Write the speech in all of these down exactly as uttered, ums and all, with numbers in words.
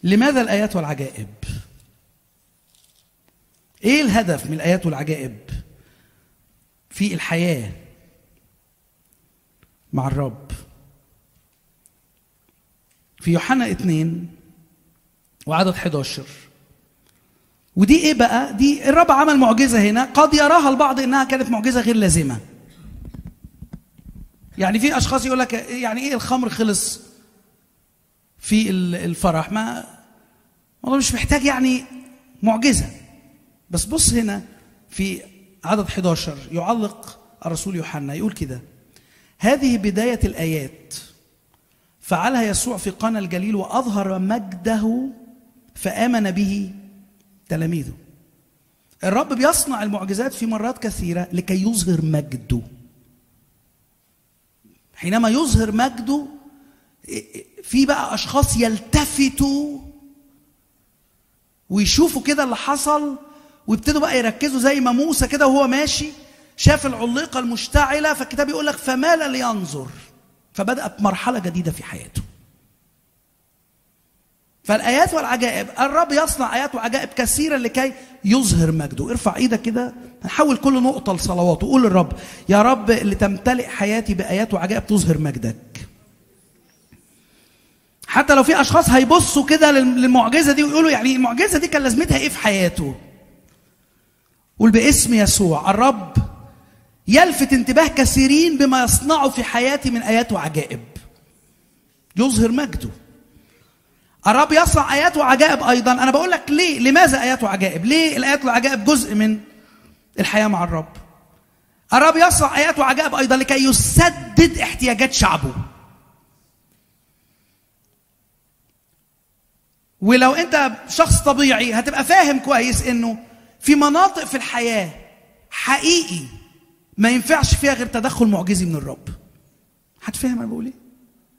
لماذا الآيات والعجائب؟ ايه الهدف من الآيات والعجائب في الحياة مع الرب؟ في يوحنا اتنين وعدد حداشر، ودي ايه بقى؟ دي الرب عمل معجزة هنا قد يراها البعض انها كانت معجزة غير لازمة. يعني في اشخاص يقول لك يعني ايه الخمر خلص في الفرح؟ ما والله مش محتاج يعني معجزة. بس بص هنا في عدد حداشر يعلق الرسول يوحنا يقول كده: هذه بداية الآيات فعلها يسوع في قانا الجليل وأظهر مجده فآمن به تلاميذه. الرب بيصنع المعجزات في مرات كثيرة لكي يظهر مجده. حينما يظهر مجده في بقى أشخاص يلتفتوا ويشوفوا كده اللي حصل ويبتدوا بقى يركزوا، زي ما موسى كده وهو ماشي شاف العليقة المشتعلة، فالكتاب يقول لك فمال لينظر، فبدأت مرحلة جديدة في حياته. فالآيات والعجائب، الرب يصنع آيات وعجائب كثيرة لكي يظهر مجده. ارفع ايدك كده، هنحول كل نقطة لصلوات وقول للرب: يا رب اللي تمتلئ حياتي بآيات وعجائب تظهر مجدك. حتى لو في أشخاص هيبصوا كده للمعجزة دي ويقولوا يعني المعجزة دي كان لازمتها ايه في حياته؟ قول باسم يسوع: الرب يلفت انتباه كثيرين بما يصنعه في حياتي من آيات وعجائب يظهر مجده. الرب يصنع آيات وعجائب أيضا. أنا بقول لك ليه؟ لماذا آيات وعجائب؟ ليه الآيات والعجائب جزء من الحياة مع الرب؟ الرب يصنع آيات وعجائب أيضا لكي يسدد احتياجات شعبه. ولو أنت شخص طبيعي هتبقى فاهم كويس إنه في مناطق في الحياة حقيقي ما ينفعش فيها غير تدخل معجزي من الرب. هتفهم أنا بقول إيه؟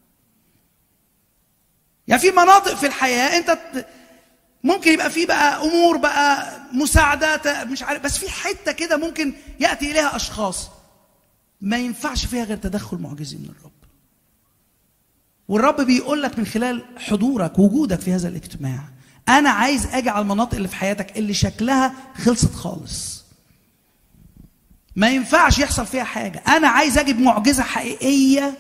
يعني في مناطق في الحياة أنت ممكن يبقى في بقى أمور بقى مساعدة مش عارف، بس في حتة كده ممكن يأتي إليها أشخاص ما ينفعش فيها غير تدخل معجزي من الرب. والرب بيقول لك من خلال حضورك وجودك في هذا الاجتماع: أنا عايز أجي على المناطق اللي في حياتك اللي شكلها خلصت خالص ما ينفعش يحصل فيها حاجة. أنا عايز أجيب معجزة حقيقية،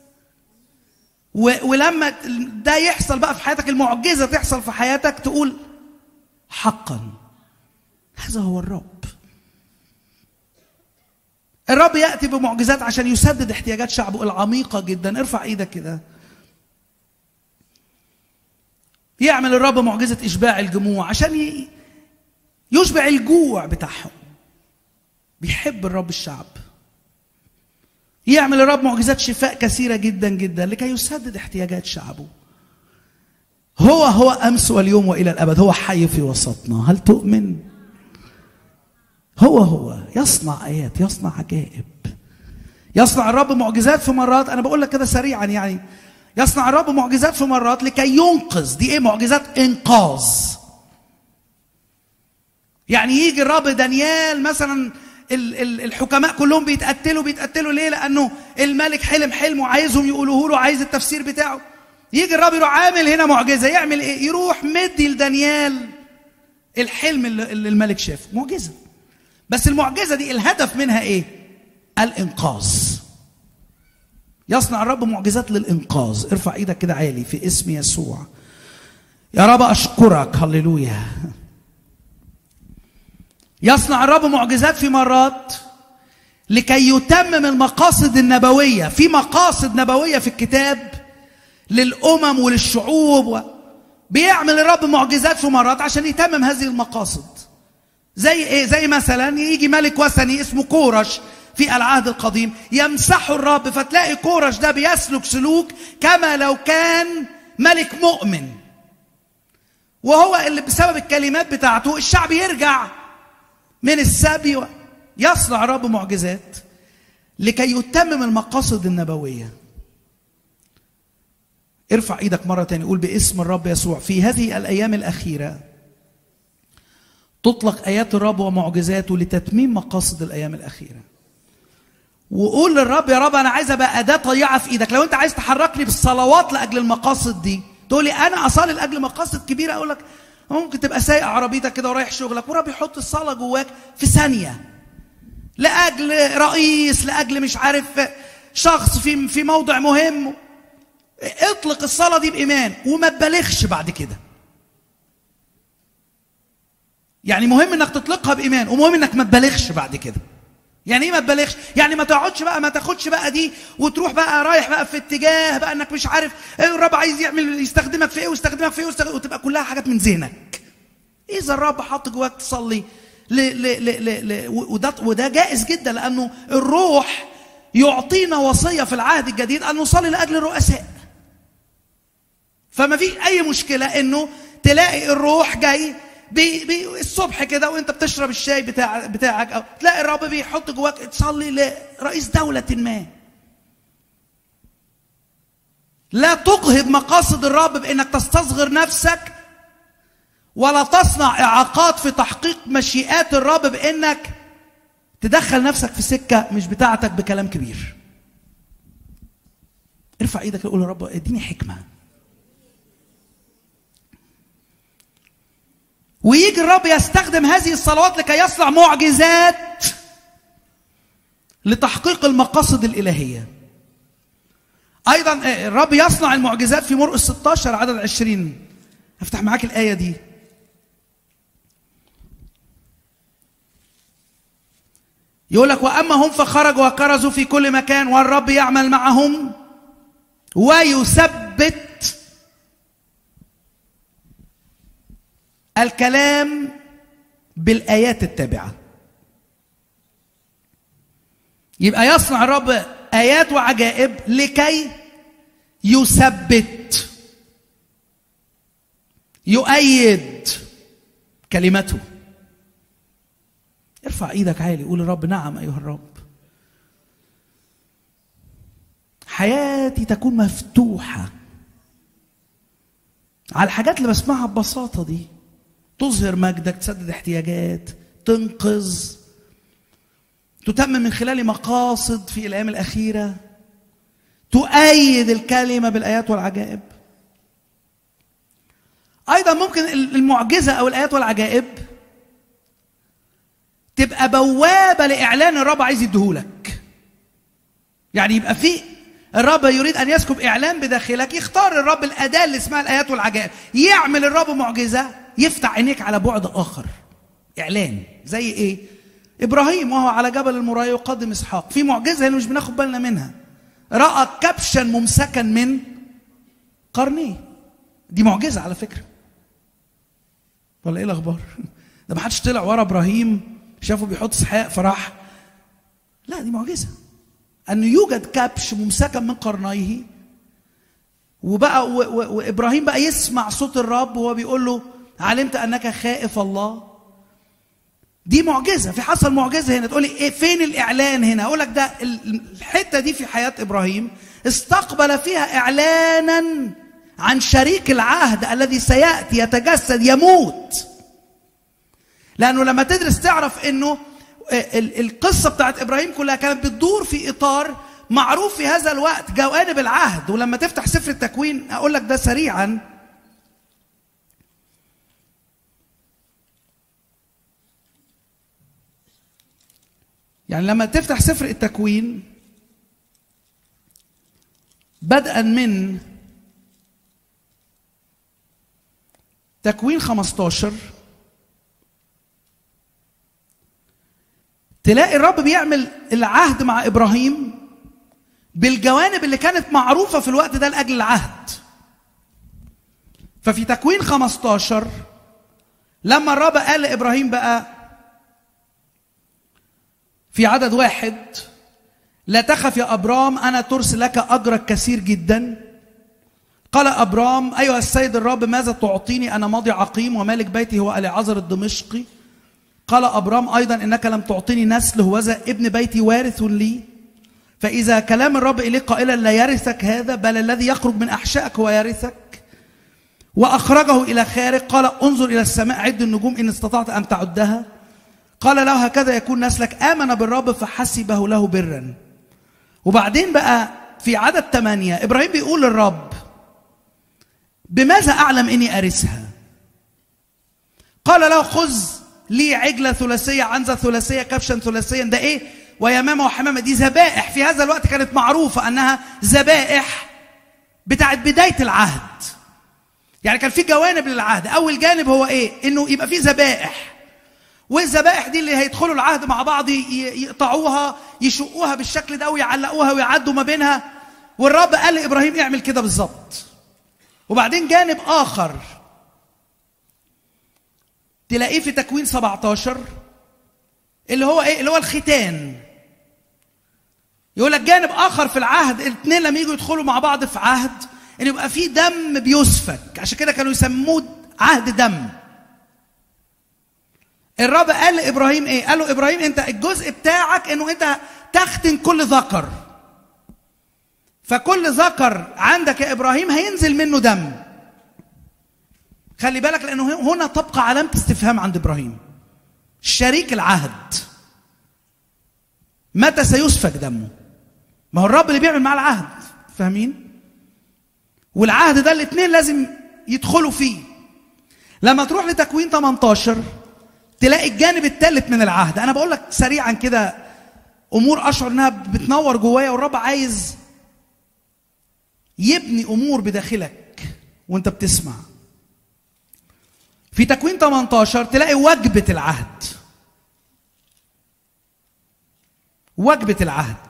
ولما ده يحصل بقى في حياتك، المعجزة تحصل في حياتك، تقول حقا هذا هو الرب. الرب يأتي بمعجزات عشان يسدد احتياجات شعبه العميقة جدا. ارفع ايدك كده. يعمل الرب معجزة إشباع الجموع عشان يشبع الجوع بتاعهم. بيحب الرب الشعب. يعمل الرب معجزات شفاء كثيرة جدا جدا لكي يسدد احتياجات شعبه. هو هو أمس واليوم وإلى الأبد، هو حي في وسطنا. هل تؤمن؟ هو هو يصنع آيات، يصنع عجائب. يصنع الرب معجزات في مرات، أنا بقول لك كده سريعا، يعني يصنع الرب معجزات في مرات لكي ينقذ. دي إيه؟ معجزات إنقاذ. يعني يجي الرب دانيال مثلا، الحكماء كلهم بيتقتلوا بيتقتلوا ليه؟ لأنه الملك حلم حلم وعايزهم يقولوه له، عايز التفسير بتاعه. يجي الرب يروح عامل هنا معجزة. يعمل إيه؟ يروح مدي لدانيال الحلم اللي الملك شافه. معجزة. بس المعجزة دي الهدف منها إيه؟ الإنقاذ. يصنع الرب معجزات للإنقاذ. ارفع إيدك كده عالي في اسم يسوع. يا رب أشكرك. هللويا. يصنع الرب معجزات في مرات لكي يتمم المقاصد النبوية. في مقاصد نبوية في الكتاب للأمم وللشعوب، بيعمل الرب معجزات في مرات عشان يتمم هذه المقاصد. زي ايه؟ زي مثلا يجي ملك وثني اسمه كورش في العهد القديم، يمسحه الرب، فتلاقي كورش ده بيسلك سلوك كما لو كان ملك مؤمن، وهو اللي بسبب الكلمات بتاعته الشعب يرجع من السبي. يصنع الرب معجزات لكي يتمم المقاصد النبوية. ارفع ايدك مرة تانية، قول باسم الرب يسوع: في هذه الأيام الأخيرة تطلق آيات الرب ومعجزاته لتتميم مقاصد الأيام الأخيرة. وقول للرب: يا رب أنا عايز أبقى أداة طيعة في إيدك. لو أنت عايز تحركني بالصلوات لأجل المقاصد دي، تقول لي انا اصلي لاجل مقاصد كبيره، اقول لك ممكن تبقى سايق عربيتك كده ورايح شغلك ورب يحط الصلاه جواك في ثانيه، لاجل رئيس، لاجل مش عارف شخص في في موضع مهم. اطلق الصلاه دي بايمان وما تبالغش بعد كده. يعني مهم انك تطلقها بايمان، ومهم انك ما تبالغش بعد كده. يعني ايه ما تبالغش؟ يعني ما تقعدش بقى، ما تاخدش بقى دي وتروح بقى رايح بقى في اتجاه بقى انك مش عارف ايه الرب عايز يعمل، يستخدمك في ايه ويستخدمك في ايه ويستخدمك، وتبقى كلها حاجات من ذهنك. اذا الرب حط جواك تصلي ل ل ل ل ل وده وده جائز جدا، لانه الروح يعطينا وصيه في العهد الجديد ان نصلي لاجل الرؤساء. فما في اي مشكله انه تلاقي الروح جاي بي بي الصبح كده وانت بتشرب الشاي بتاع بتاعك، او تلاقي الرب بيحط جواك تصلي لرئيس دوله ما. لا تجهض مقاصد الرب بانك تستصغر نفسك، ولا تصنع اعاقات في تحقيق مشيئات الرب بانك تدخل نفسك في سكه مش بتاعتك بكلام كبير. ارفع ايدك وقول يا رب اديني حكمه. ويجي الرب يستخدم هذه الصلوات لكي يصنع معجزات لتحقيق المقاصد الإلهية. أيضا الرب يصنع المعجزات في مرقس ستة عشر عدد عشرين. هفتح معاك الآية دي. يقول لك وأما هم فخرجوا وكرزوا في كل مكان والرب يعمل معهم ويثبت الكلام بالآيات التابعة. يبقى يصنع الرب آيات وعجائب لكي يثبت يؤيد كلمته. ارفع ايدك عالي قول الرب نعم أيها الرب. حياتي تكون مفتوحة على الحاجات اللي بسمعها ببساطة دي، تظهر مجدك، تسدد احتياجات، تنقذ، تتمم من خلال مقاصد في الأيام الأخيرة، تؤيد الكلمة بالآيات والعجائب. أيضا ممكن المعجزة أو الآيات والعجائب تبقى بوابة لإعلان الرب عايز يديهولك. يعني يبقى في الرب يريد أن يسكب إعلان بداخلك، يختار الرب الأداة اللي اسمها الآيات والعجائب، يعمل الرب معجزة يفتح عينيك على بعد آخر. إعلان زي إيه؟ إبراهيم وهو على جبل المرايا يقدم إسحاق، في معجزة اللي مش بناخد بالنا منها، رأى كبشا ممسكا من قرنيه. دي معجزة على فكرة. ولا إيه الأخبار؟ ده ما حدش طلع ورا إبراهيم شافه بيحط إسحاق فراح. لا دي معجزة. أن يوجد كبش ممسكا من قرنيه، وبقى و و وإبراهيم بقى يسمع صوت الرب وهو بيقول له علمت أنك خائف الله. دي معجزة. في حصل معجزة هنا. تقولي إيه فين الإعلان هنا؟ أقول لك ده الحتة دي في حياة إبراهيم استقبل فيها إعلانا عن شريك العهد الذي سيأتي يتجسد يموت. لأنه لما تدرس تعرف إنه القصة بتاعت إبراهيم كلها كانت بتدور في إطار معروف في هذا الوقت، جوانب العهد. ولما تفتح سفر التكوين أقول لك ده سريعا، يعني لما تفتح سفر التكوين بدءا من تكوين خمسة عشر تلاقي الرب بيعمل العهد مع إبراهيم بالجوانب اللي كانت معروفة في الوقت ده لأجل العهد. ففي تكوين خمسة عشر لما الرب قال لإبراهيم بقى في عدد واحد لا تخف يا أبرام أنا ترسل لك أجرك كثير جدا. قال أبرام أيها السيد الرب ماذا تعطيني أنا ماضي عقيم ومالك بيتي هو أليعزر الدمشقي. قال أبرام أيضا إنك لم تعطيني نسل هوذا ابن بيتي وارث لي. فإذا كلام الرب إليك قائلا لا يرثك هذا بل الذي يخرج من أحشائك هو يرثك. وأخرجه إلى خارج. قال انظر إلى السماء عد النجوم إن استطعت أن تعدها. قال له هكذا يكون نسلك. آمن بالرب فحسبه له برا. وبعدين بقى في عدد ثمانية إبراهيم بيقول للرب بماذا أعلم إني أرثها؟ قال له خذ لي عجلة ثلاثية، عنزة ثلاثية، كبشا ثلاثيا. ده إيه؟ ويمامة وحمامة. دي ذبائح في هذا الوقت كانت معروفة أنها ذبائح بتاعت بداية العهد. يعني كان في جوانب للعهد. أول جانب هو إيه؟ إنه يبقى في ذبائح، والذبائح دي اللي هيدخلوا العهد مع بعض يقطعوها، يشقوها بالشكل ده ويعلقوها ويعدوا ما بينها. والرب قال لإبراهيم اعمل كده بالظبط. وبعدين جانب آخر تلاقيه في تكوين سبعتاشر اللي هو ايه؟ اللي هو الختان. يقول لك جانب آخر في العهد، الاثنين لما يجوا يدخلوا مع بعض في عهد ان يبقى في دم بيسفك، عشان كده كانوا يسموه عهد دم. الرب قال لإبراهيم ايه؟ قال له إبراهيم انت الجزء بتاعك انه انت تختن كل ذكر، فكل ذكر عندك يا إبراهيم هينزل منه دم. خلي بالك لأنه هنا تبقى علامة استفهام عند إبراهيم. شريك العهد متى سيسفك دمه؟ ما هو الرب اللي بيعمل معاه العهد، فاهمين؟ والعهد ده الاثنين لازم يدخلوا فيه. لما تروح لتكوين ثمانية عشر تلاقي الجانب الثالث من العهد. أنا بقول لك سريعا كده أمور أشعر إنها بتنور جوايا، والرب عايز يبني أمور بداخلك وأنت بتسمع. في تكوين ثمانية عشر تلاقي وجبة العهد. وجبة العهد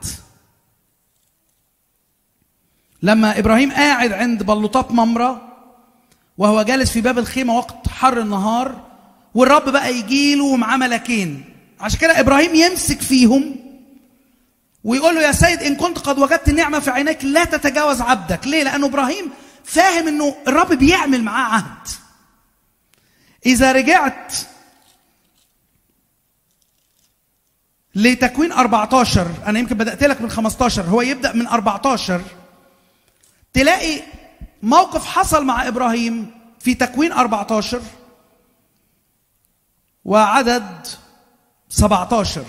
لما إبراهيم قاعد عند بلوطات ممرة وهو جالس في باب الخيمة وقت حر النهار، والرب بقى يجيله ومعاه ملكين. عشان كده إبراهيم يمسك فيهم ويقول له يا سيد إن كنت قد وجدت النعمة في عينيك لا تتجاوز عبدك. ليه؟ لأنه إبراهيم فاهم إنه الرب بيعمل معاه عهد. إذا رجعت لتكوين أربعة عشر، أنا يمكن بدأت لك من خمسة عشر، هو يبدأ من أربعة عشر، تلاقي موقف حصل مع إبراهيم في تكوين أربعة عشر وعدد سبعة عشر.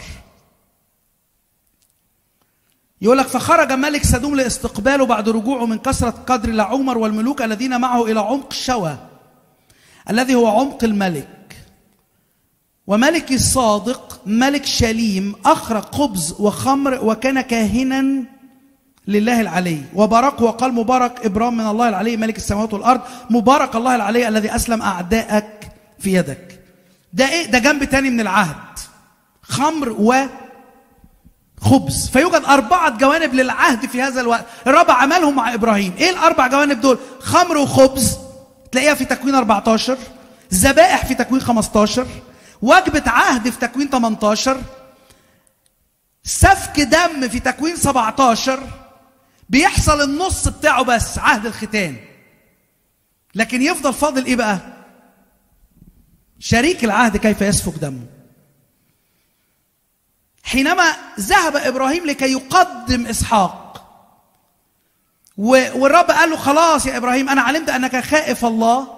يقول لك فخرج ملك سدوم لاستقباله بعد رجوعه من كثرة قدر لعمر والملوك الذين معه إلى عمق شوى الذي هو عمق الملك. وملك الصادق ملك شليم أخرج خبز وخمر وكان كاهنا لله العلي. وبارك وقال مبارك إبرام من الله العلي ملك السماوات والأرض، مبارك الله العلي الذي أسلم أعدائك في يدك. ده إيه؟ ده جنب تاني من العهد، خمر وخبز. فيوجد أربعة جوانب للعهد في هذا الوقت الرب عملهم مع إبراهيم. إيه الأربع جوانب دول؟ خمر وخبز تلاقيها في تكوين أربعة عشر، ذبائح في تكوين خمسة عشر، وجبة عهد في تكوين ثمانية عشر، سفك دم في تكوين سبعة عشر. بيحصل النص بتاعه بس عهد الختان، لكن يفضل فاضل ايه بقى؟ شريك العهد كيف يسفك دمه. حينما ذهب إبراهيم لكي يقدم إسحاق والرب قال له خلاص يا إبراهيم أنا علمت أنك خائف الله،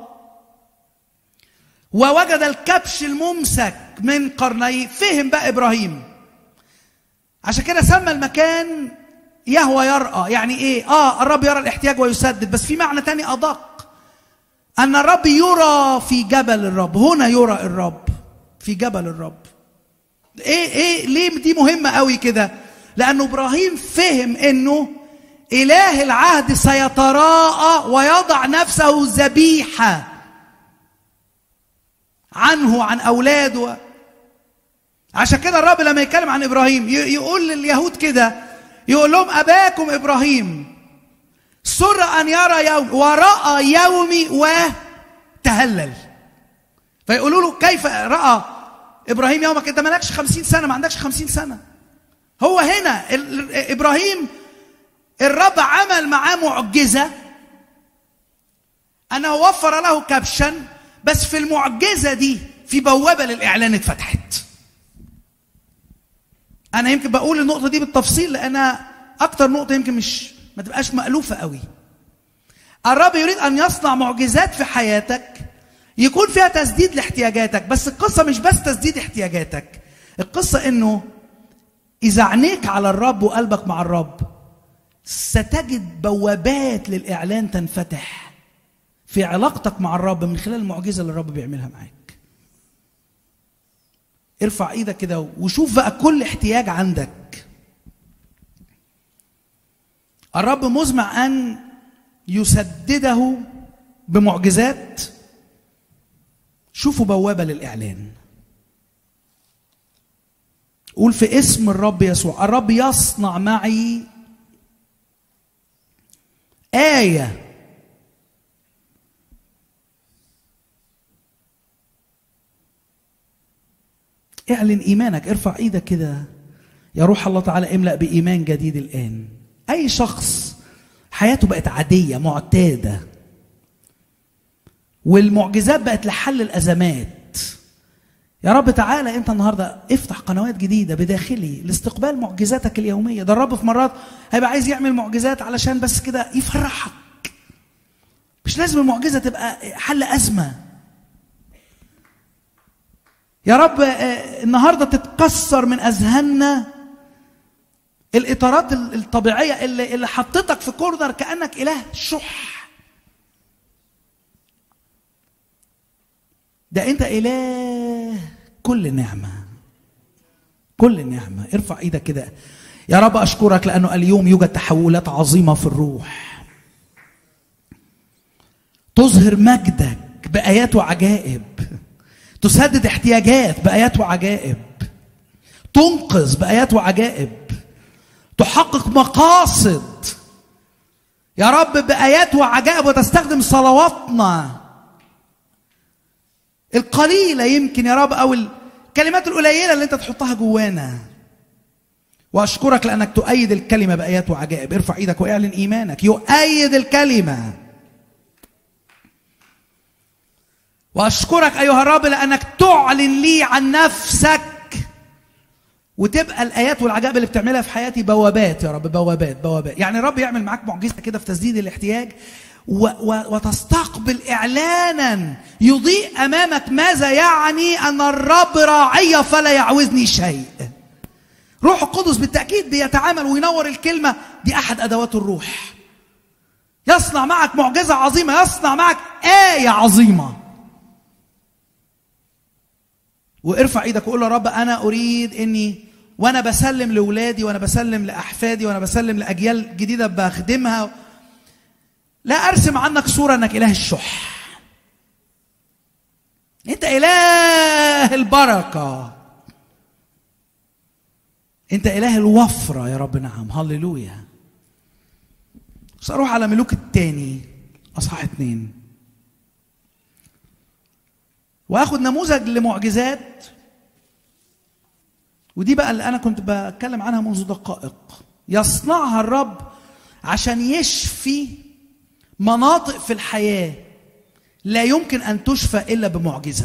ووجد الكبش الممسك من قرنيه، فهم بقى إبراهيم. عشان كده سمى المكان يهوى يرأى. يعني إيه؟ آه الرب يرى الاحتياج ويسدد، بس في معنى تاني أدق، أن الرب يرى في جبل الرب. هنا يرى الرب في جبل الرب. إيه إيه ليه دي مهمة قوي كده؟ لأنه إبراهيم فهم إنه إله العهد سيتراءى ويضع نفسه ذبيحة عنه عن أولاده. عشان كده الرب لما يتكلم عن إبراهيم يقول لليهود كده، يقول لهم أباكم إبراهيم سر أن يرى يوم ورأى يومي وتهلل. فيقولوا له كيف رأى إبراهيم يومك؟ أنت مالكش خمسين سنة، ما عندكش خمسين سنة. هو هنا إبراهيم الرب عمل معاه معجزة أنه وفر له كبشا، بس في المعجزة دي في بوابة للإعلان اتفتحت. أنا يمكن بقول النقطة دي بالتفصيل لأنها أكتر نقطة يمكن مش ما تبقاش مألوفة قوي. الرب يريد أن يصنع معجزات في حياتك يكون فيها تسديد لاحتياجاتك، بس القصة مش بس تسديد احتياجاتك، القصة إنه إذا عينيك على الرب وقلبك مع الرب ستجد بوابات للإعلان تنفتح في علاقتك مع الرب من خلال المعجزة اللي الرب بيعملها معاك. ارفع ايدك كده وشوف بقى كل احتياج عندك. الرب مزمع أن يسدده بمعجزات. شوفوا بوابة للإعلان. قول في اسم الرب يسوع: الرب يصنع معي آية اعلن إيمانك. ارفع ايدك كده يا روح الله تعالى، املأ بإيمان جديد الآن. أي شخص حياته بقت عادية معتادة والمعجزات بقت لحل الأزمات، يا رب تعالى انت النهارده افتح قنوات جديده بداخلي لاستقبال معجزاتك اليوميه. ده الرب في مرات هيبقى عايز يعمل معجزات علشان بس كده يفرحك. مش لازم المعجزه تبقى حل ازمه. يا رب النهارده تتكسر من اذهاننا الاطارات الطبيعيه اللي اللي حطتك في كورنر كانك اله شح. ده انت اله كل نعمه، كل نعمه. ارفع ايدك كده يا رب اشكرك لانه اليوم يوجد تحولات عظيمه في الروح تظهر مجدك بايات وعجائب، تسدد احتياجات بايات وعجائب، تنقذ بايات وعجائب، تحقق مقاصد يا رب بايات وعجائب، وتستخدم صلواتنا القليله يمكن يا رب او الكلمات القليله اللي انت تحطها جوانا. واشكرك لانك تؤيد الكلمه بايات وعجائب. ارفع ايدك واعلن ايمانك. يؤيد الكلمه. واشكرك ايها الرب لانك تعلن لي عن نفسك، وتبقى الايات والعجائب اللي بتعملها في حياتي بوابات يا رب، بوابات بوابات. يعني الرب يعمل معاك معجزه كده في تسديد الاحتياج و و وتستقبل اعلانا يضيء امامك ماذا يعني ان الرب راعي فلا يعوزني شيء. روح القدس بالتاكيد بيتعامل وينور الكلمه دي، احد ادوات الروح. يصنع معك معجزه عظيمه، يصنع معك ايه عظيمه. وارفع ايدك وقول يا رب انا اريد اني وانا بسلم لاولادي وانا بسلم لاحفادي وانا بسلم لاجيال جديده بخدمها، لا ارسم عنك صوره انك اله الشح. انت اله البركه، انت اله الوفره يا رب. نعم هللويا. سأروح على ملوك الثاني اصحاح اتنين واخد نموذج لمعجزات، ودي بقى اللي انا كنت بتكلم عنها منذ دقائق. يصنعها الرب عشان يشفي مناطق في الحياه لا يمكن ان تشفى الا بمعجزه.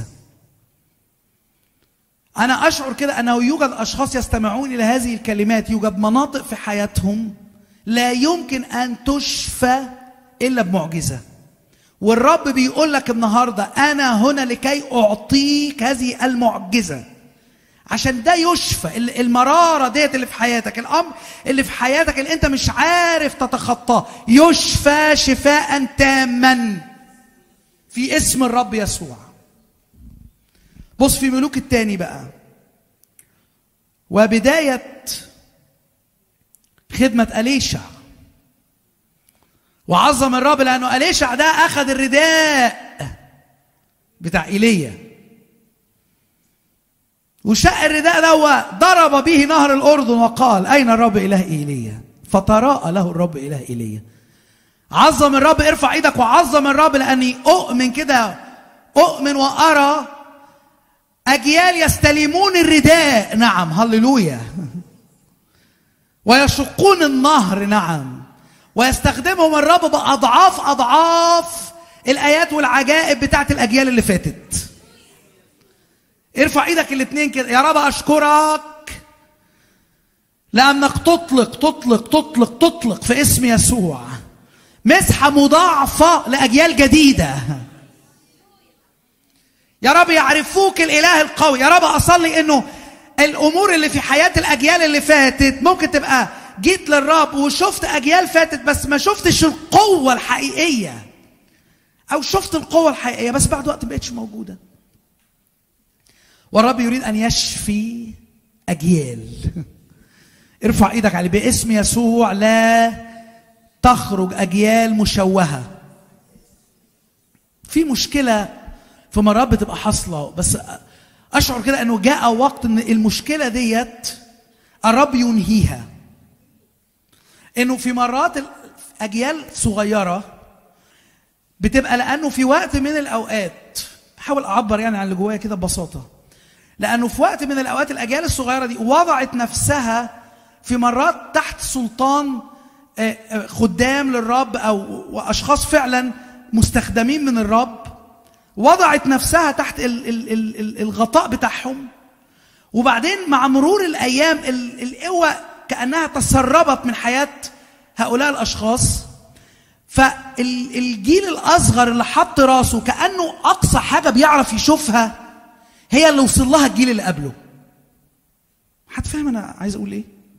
انا اشعر كده انه يوجد اشخاص يستمعون الى هذه الكلمات، يوجد مناطق في حياتهم لا يمكن ان تشفى الا بمعجزه. والرب بيقول لك النهارده انا هنا لكي اعطيك هذه المعجزه عشان ده يشفى. المراره ديت اللي في حياتك، الامر اللي في حياتك اللي انت مش عارف تتخطاه، يشفى شفاء تاما في اسم الرب يسوع. بص في ملوك الثاني بقى، وبدايه خدمه أليشع. وعظم الرب لانه أليشع ده اخذ الرداء بتاع ايليا وشق الرداء ده وضرب به نهر الاردن وقال اين الرب اله ايليا؟ فتراءى له الرب اله ايليا. عظم الرب. ارفع ايدك وعظم الرب لاني اؤمن كده، اؤمن وارى اجيال يستلمون الرداء. نعم هللويا. ويشقون النهر. نعم. ويستخدمهم الرب باضعاف اضعاف الايات والعجائب بتاعت الاجيال اللي فاتت. ارفع ايدك الاثنين كده. يا رب اشكرك لانك تطلق تطلق تطلق تطلق في اسم يسوع مسحه مضاعفه لاجيال جديده. يا رب يعرفوك الاله القوي. يا رب اصلي انه الامور اللي في حياه الاجيال اللي فاتت ممكن تبقى جيت للرب وشفت اجيال فاتت بس ما شفتش القوه الحقيقيه او شفت القوه الحقيقيه بس بعد وقت ما بقتش موجوده. والرب يريد ان يشفي اجيال. ارفع ايدك عليه باسم يسوع، لا تخرج اجيال مشوهه. في مشكله في مرات بتبقى حاصله، بس اشعر كده انه جاء وقت ان المشكله ديت الرب ينهيها. انه في مرات اجيال صغيره بتبقى، لانه في وقت من الاوقات، بحاول اعبر يعني عن اللي جوايا كده ببساطه، لانه في وقت من الاوقات الاجيال الصغيره دي وضعت نفسها في مرات تحت سلطان خدام للرب او اشخاص فعلا مستخدمين من الرب، وضعت نفسها تحت الغطاء بتاعهم. وبعدين مع مرور الايام القوه كانها تسربت من حياه هؤلاء الاشخاص، فالجيل الاصغر اللي حط راسه كانه اقصى حاجه بيعرف يشوفها هي اللي وصل لها الجيل اللي قبله. حد فاهم انا عايز اقول ايه؟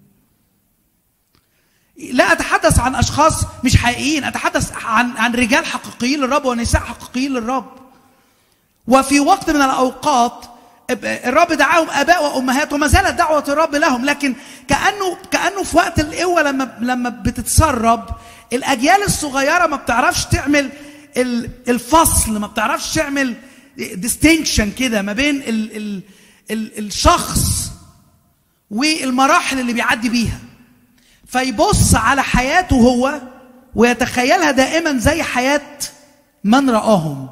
لا اتحدث عن اشخاص مش حقيقيين، اتحدث عن عن رجال حقيقيين للرب ونساء حقيقيين للرب. وفي وقت من الاوقات الرب دعاهم اباء وامهات، وما زالت دعوه الرب لهم، لكن كانه كانه في وقت القوه لما لما بتتسرب الاجيال الصغيره ما بتعرفش تعمل الفصل، ما بتعرفش تعمل ديستنكشن كده ما بين ال ال ال الشخص والمراحل اللي بيعدي بيها، فيبص على حياته هو ويتخيلها دائما زي حياه من رآهم.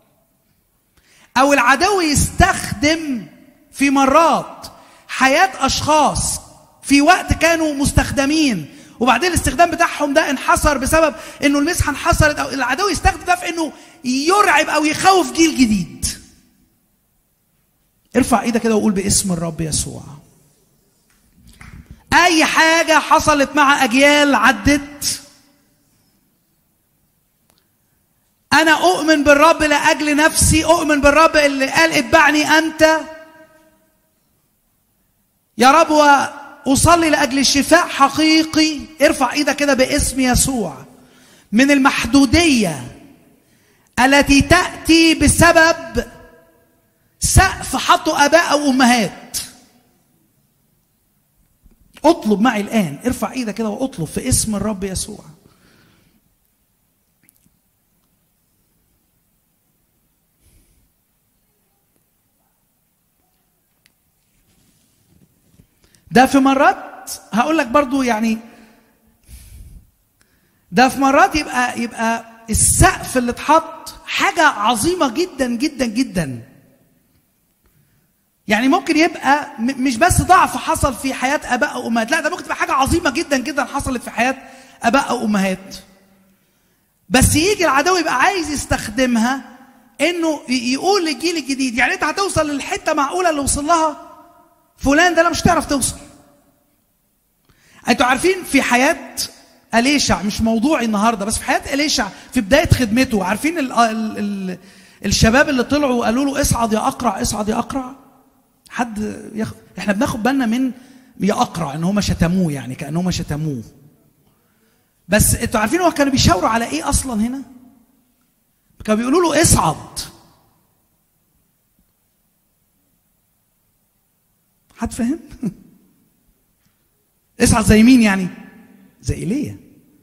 او العدو يستخدم في مرات حياه اشخاص في وقت كانوا مستخدمين، وبعدين الاستخدام بتاعهم ده انحصر بسبب انه المسحه انحصرت، او العدو يستخدم ده في انه يرعب او يخوف جيل جديد. ارفع ايدك كده وقول باسم الرب يسوع، اي حاجه حصلت مع اجيال عدت، انا اؤمن بالرب لاجل نفسي، اؤمن بالرب اللي قال اتبعني انت يا رب، واصلي لاجل شفاء حقيقي. ارفع ايدك كده باسم يسوع من المحدوديه التي تاتي بسبب سقف حطوا اباء او امهات. اطلب معي الان، ارفع ايدك كده واطلب في اسم الرب يسوع. ده في مرات هقول لك برضو يعني، ده في مرات يبقى يبقى السقف اللي اتحط حاجه عظيمه جدا جدا جدا. يعني ممكن يبقى مش بس ضعف حصل في حياه اباء او امهات، لا ده ممكن تبقى حاجه عظيمه جدا جدا حصلت في حياه اباء او امهات، بس يجي العدو يبقى عايز يستخدمها انه يقول للجيل الجديد يعني انت هتوصل للحته معقوله اللي وصل لها فلان ده، لا مش تعرف توصل. انتوا عارفين في حياه أليشع، مش موضوعي النهارده، بس في حياه أليشع في بدايه خدمته، عارفين ال ال ال الشباب اللي طلعوا وقالوا له اصعد يا اقرع، اصعد يا اقرع. حد يخ... احنا بناخد بالنا من يا اقرع ان هم شتموه، يعني كانهم شتموه، بس انتوا عارفين هو كانوا بيشاوروا على ايه اصلا هنا؟ كانوا بيقولوا له اصعد. حد فاهم؟ اصعد زي مين يعني؟ زي ايليا.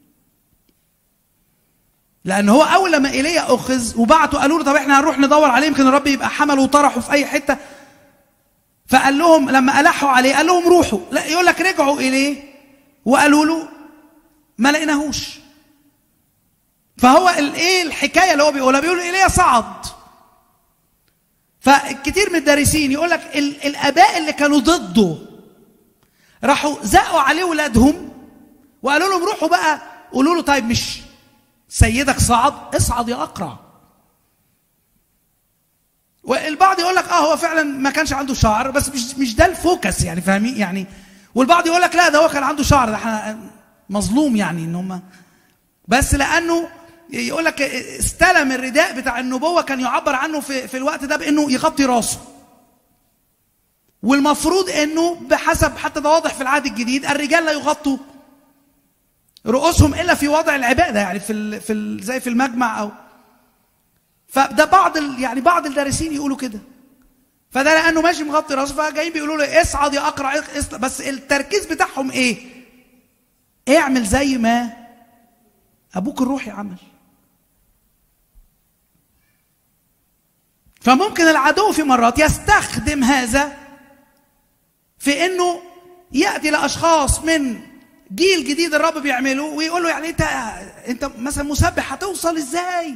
لان هو اول لما ايليا اخذ وبعتوا قالوا له طب احنا هنروح ندور عليه يمكن الرب يبقى حمله وطرحه في اي حته، فقال لهم لما الحوا عليه قال لهم روحوا، لا يقول لك رجعوا اليه وقالوا له ما لقيناهوش. فهو الايه الحكايه اللي هو بيقولها، بيقول ايليا صعد. فكتير من الدارسين يقول لك الاباء اللي كانوا ضده راحوا زقوا عليه ولادهم وقالوا لهم روحوا بقى قولوا له طيب مش سيدك صعد، اصعد يا اقرع. والبعض يقول لك اه هو فعلا ما كانش عنده شعر، بس مش مش ده الفوكس يعني، فاهمين يعني. والبعض يقول لك لا ده هو كان عنده شعر، ده احنا مظلوم يعني ان هم، بس لانه يقول لك استلم الرداء بتاع النبوه كان يعبر عنه في في الوقت ده بانه يغطي راسه. والمفروض انه بحسب حتى ده واضح في العهد الجديد الرجال لا يغطوا رؤوسهم الا في وضع العباده، يعني في ال في ال زي في المجمع او فده بعض ال... يعني بعض الدارسين يقولوا كده. فده لانه ماشي مغطي راسه فجايين بيقولوا له اصعد يا اقرع، بس التركيز بتاعهم ايه؟ اعمل زي ما ابوك الروحي عمل. فممكن العدو في مرات يستخدم هذا في انه ياتي لاشخاص من جيل جديد الرب بيعمله ويقول له يعني انت انت مثلا مسبح، هتوصل ازاي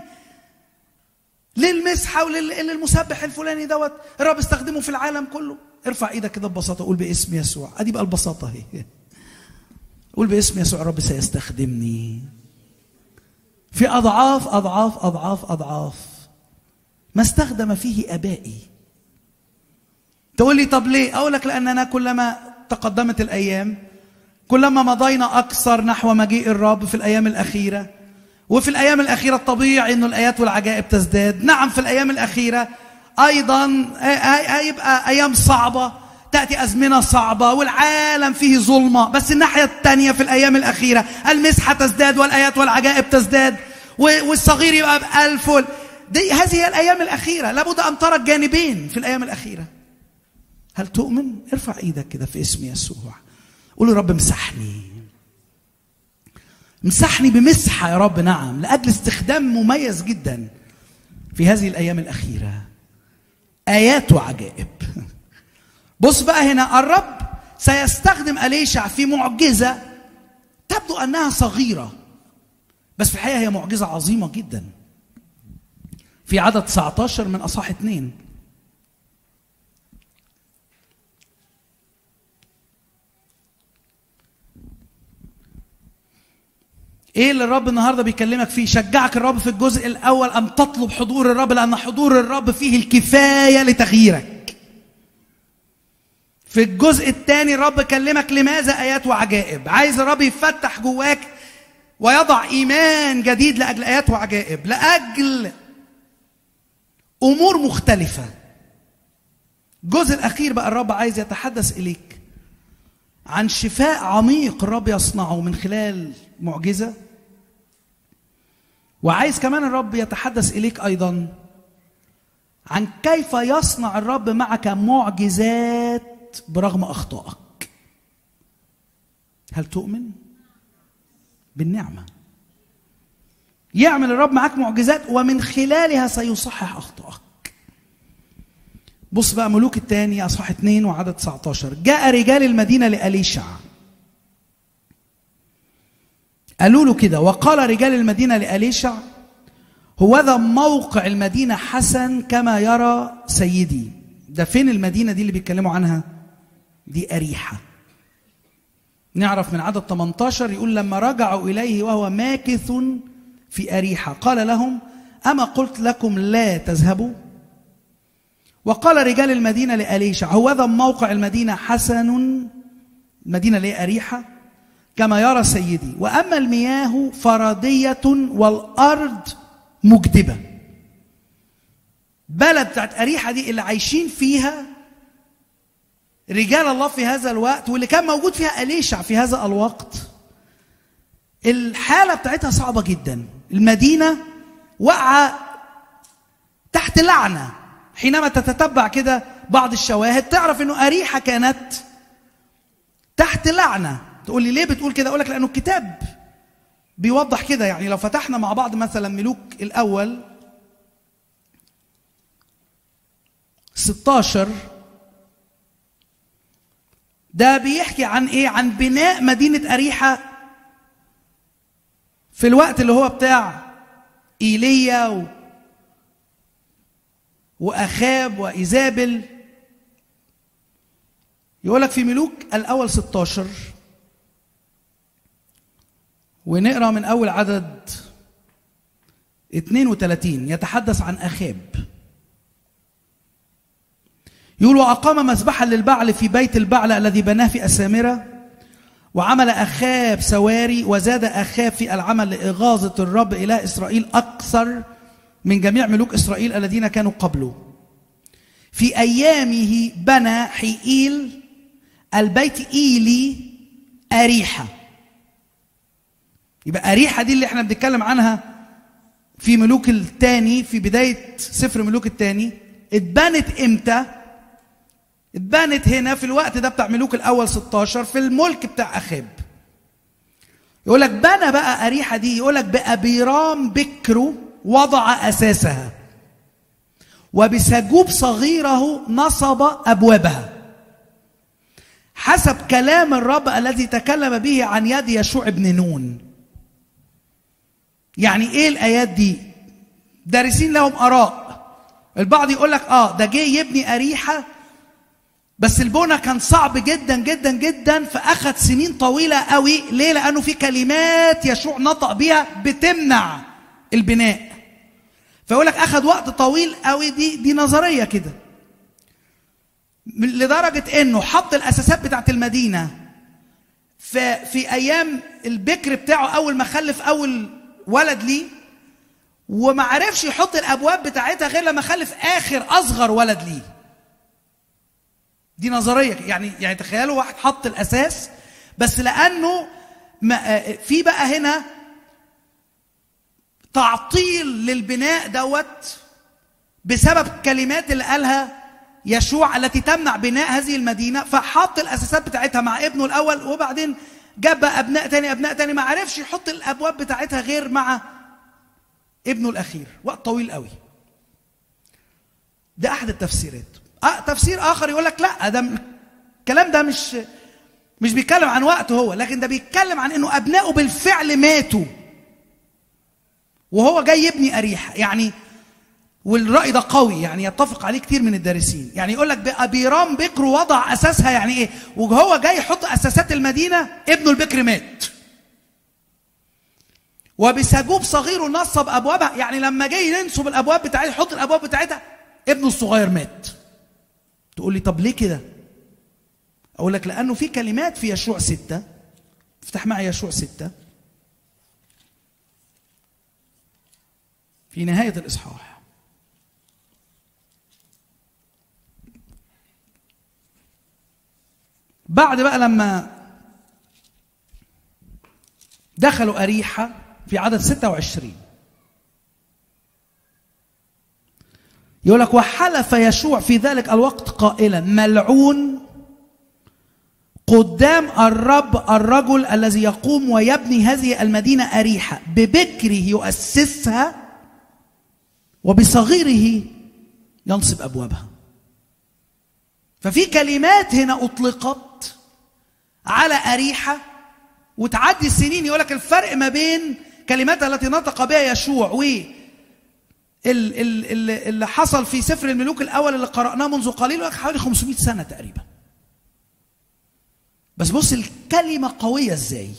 للمسحه وللمسبح الفلاني دوت الرب استخدمه في العالم كله؟ ارفع ايدك كده ببساطه، قول باسم يسوع. ادي بقى البساطه اهي. قول باسم يسوع الرب سيستخدمني في اضعاف اضعاف اضعاف اضعاف ما استخدم فيه ابائي. تقول لي طب ليه؟ اقول لك لاننا كلما تقدمت الايام كلما مضينا اكثر نحو مجيء الرب في الايام الاخيره. وفي الايام الاخيره الطبيعي انه الايات والعجائب تزداد. نعم في الايام الاخيره ايضا هيبقى ايام صعبه، تاتي ازمنه صعبه والعالم فيه ظلمه، بس الناحيه الثانيه في الايام الاخيره المسحه تزداد والايات والعجائب تزداد والصغير يبقى بألف. دي هذه هي الايام الاخيره، لابد ان ترى الجانبين في الايام الاخيره. هل تؤمن؟ ارفع ايدك كده في اسم يسوع، قول يا رب امسحني، امسحني بمسحه يا رب. نعم، لاجل استخدام مميز جدا في هذه الايام الاخيره، ايات وعجائب. بص بقى هنا، الرب سيستخدم أليشع في معجزه تبدو انها صغيره بس في الحقيقه هي معجزه عظيمه جدا. في عدد تسعة عشر من اصحاح اثنين، ايه اللي الرب النهارده بيكلمك فيه؟ شجعك الرب في الجزء الاول ان تطلب حضور الرب، لان حضور الرب فيه الكفايه لتغييرك. في الجزء الثاني الرب كلمك لماذا ايات وعجائب. عايز الرب يفتح جواك ويضع ايمان جديد لاجل ايات وعجائب، لاجل امور مختلفه. الجزء الاخير بقى الرب عايز يتحدث اليك عن شفاء عميق الرب يصنعه من خلال معجزه، وعايز كمان الرب يتحدث اليك ايضا عن كيف يصنع الرب معك معجزات برغم اخطائك. هل تؤمن؟ بالنعمه يعمل الرب معك معجزات ومن خلالها سيصحح اخطائك. بص بقى ملوك الثاني اصحاح اثنين وعدد تسعة عشر. جاء رجال المدينه لأليشع قالوا له كده، وقال رجال المدينه لأليشع هوذا موقع المدينه حسن كما يرى سيدي. ده فين المدينه دي اللي بيتكلموا عنها؟ دي أريحة. نعرف من عدد ثمانية عشر يقول لما رجعوا اليه وهو ماكث في أريحة قال لهم اما قلت لكم لا تذهبوا؟ وقال رجال المدينة لأليشع هوذا موقع المدينة حسن، المدينة اللي هي أريحة، كما يرى سيدي، وأما المياه فردية والأرض مجدبة. بلد بتاعت أريحة دي اللي عايشين فيها رجال الله في هذا الوقت، واللي كان موجود فيها أليشع في هذا الوقت، الحالة بتاعتها صعبة جدا. المدينة وقع تحت لعنة. حينما تتتبع كده بعض الشواهد تعرف انه أريحة كانت تحت لعنة. تقول لي ليه بتقول كده؟ اقول لك لانه الكتاب بيوضح كده. يعني لو فتحنا مع بعض مثلا ملوك الاول ستة عشر، ده بيحكي عن ايه؟ عن بناء مدينة أريحة في الوقت اللي هو بتاع إيليا و وأخاب وإيزابل. يقول لك في ملوك الأول ستة عشر، ونقرأ من أول عدد اثنين وثلاثين، يتحدث عن أخاب. يقول وأقام مذبحا للبعل في بيت البعل الذي بناه في أسامرة، وعمل أخاب سواري، وزاد أخاب في العمل لإغاظة الرب إله إسرائيل أكثر من جميع ملوك إسرائيل الذين كانوا قبله. في أيامه بنى حيئيل البيت إيلي أريحة. يبقى أريحة دي اللي احنا بنتكلم عنها في ملوك الثاني، في بداية سفر ملوك الثاني. اتبنت امتى؟ اتبنت هنا في الوقت ده بتاع ملوك الأول ستاشر في الملك بتاع أخاب. يقول لك بنى بقى أريحة دي، يقول لك بأبيرام بكره وضع أساسها، وبسجوب صغيره نصب أبوابها، حسب كلام الرب الذي تكلم به عن يد يشوع بن نون. يعني ايه الآيات دي؟ دارسين لهم آراء. البعض يقول لك اه ده جه يبني أريحة بس البنى كان صعب جدا جدا جدا، فأخذ سنين طويلة قوي. ليه؟ لأنه في كلمات يشوع نطق بيها بتمنع البناء، فيقول لك أخذ وقت طويل قوي. دي دي نظرية كده، لدرجة إنه حط الأساسات بتاعت المدينة في في أيام البكر بتاعه، أول ما خلف أول ولد ليه، وما عرفش يحط الأبواب بتاعتها غير لما خلف آخر أصغر ولد ليه. دي نظرية يعني يعني تخيلوا واحد حط الأساس، بس لأنه في بقى هنا تعطيل للبناء دوت بسبب الكلمات اللي قالها يشوع التي تمنع بناء هذه المدينة، فحط الأساسات بتاعتها مع ابنه الأول، وبعدين جاب بقى أبناء تاني أبناء تاني، ما عرفش يحط الأبواب بتاعتها غير مع ابنه الأخير، وقت طويل قوي. ده أحد التفسيرات. أه تفسير آخر يقول لك لا، ده الكلام ده مش مش بيتكلم عن وقته هو، لكن ده بيتكلم عن إنه أبنائه بالفعل ماتوا وهو جاي يبني أريحة. يعني والرأي ده قوي، يعني يتفق عليه كتير من الدارسين. يعني يقول لك بأبيرام بكر وضع أساسها، يعني إيه؟ وهو جاي يحط أساسات المدينة ابنه البكر مات. وبسجوب صغير نصب أبوابها، يعني لما جاي ينصب الأبواب بتاعتها يحط الأبواب بتاعتها ابنه الصغير مات. تقول لي طب ليه كده؟ أقول لك لأنه في كلمات في يشوع ستة. افتح معي يشوع ستة في نهاية الإصحاح. بعد بقى لما دخلوا أريحة في عدد ستة وعشرين، يقول لك وحلف يشوع في ذلك الوقت قائلا ملعون قدام الرب الرجل الذي يقوم ويبني هذه المدينة أريحة، ببكره يؤسسها وبصغيره ينصب أبوابها. ففي كلمات هنا أطلقت على أريحة، وتعدي السنين يقول لك الفرق ما بين كلمات التي نطق بها يشوع و اللي حصل في سفر الملوك الأول اللي قرأناه منذ قليل حوالي خمسمائة سنة تقريبا. بس بص الكلمة قوية ازاي.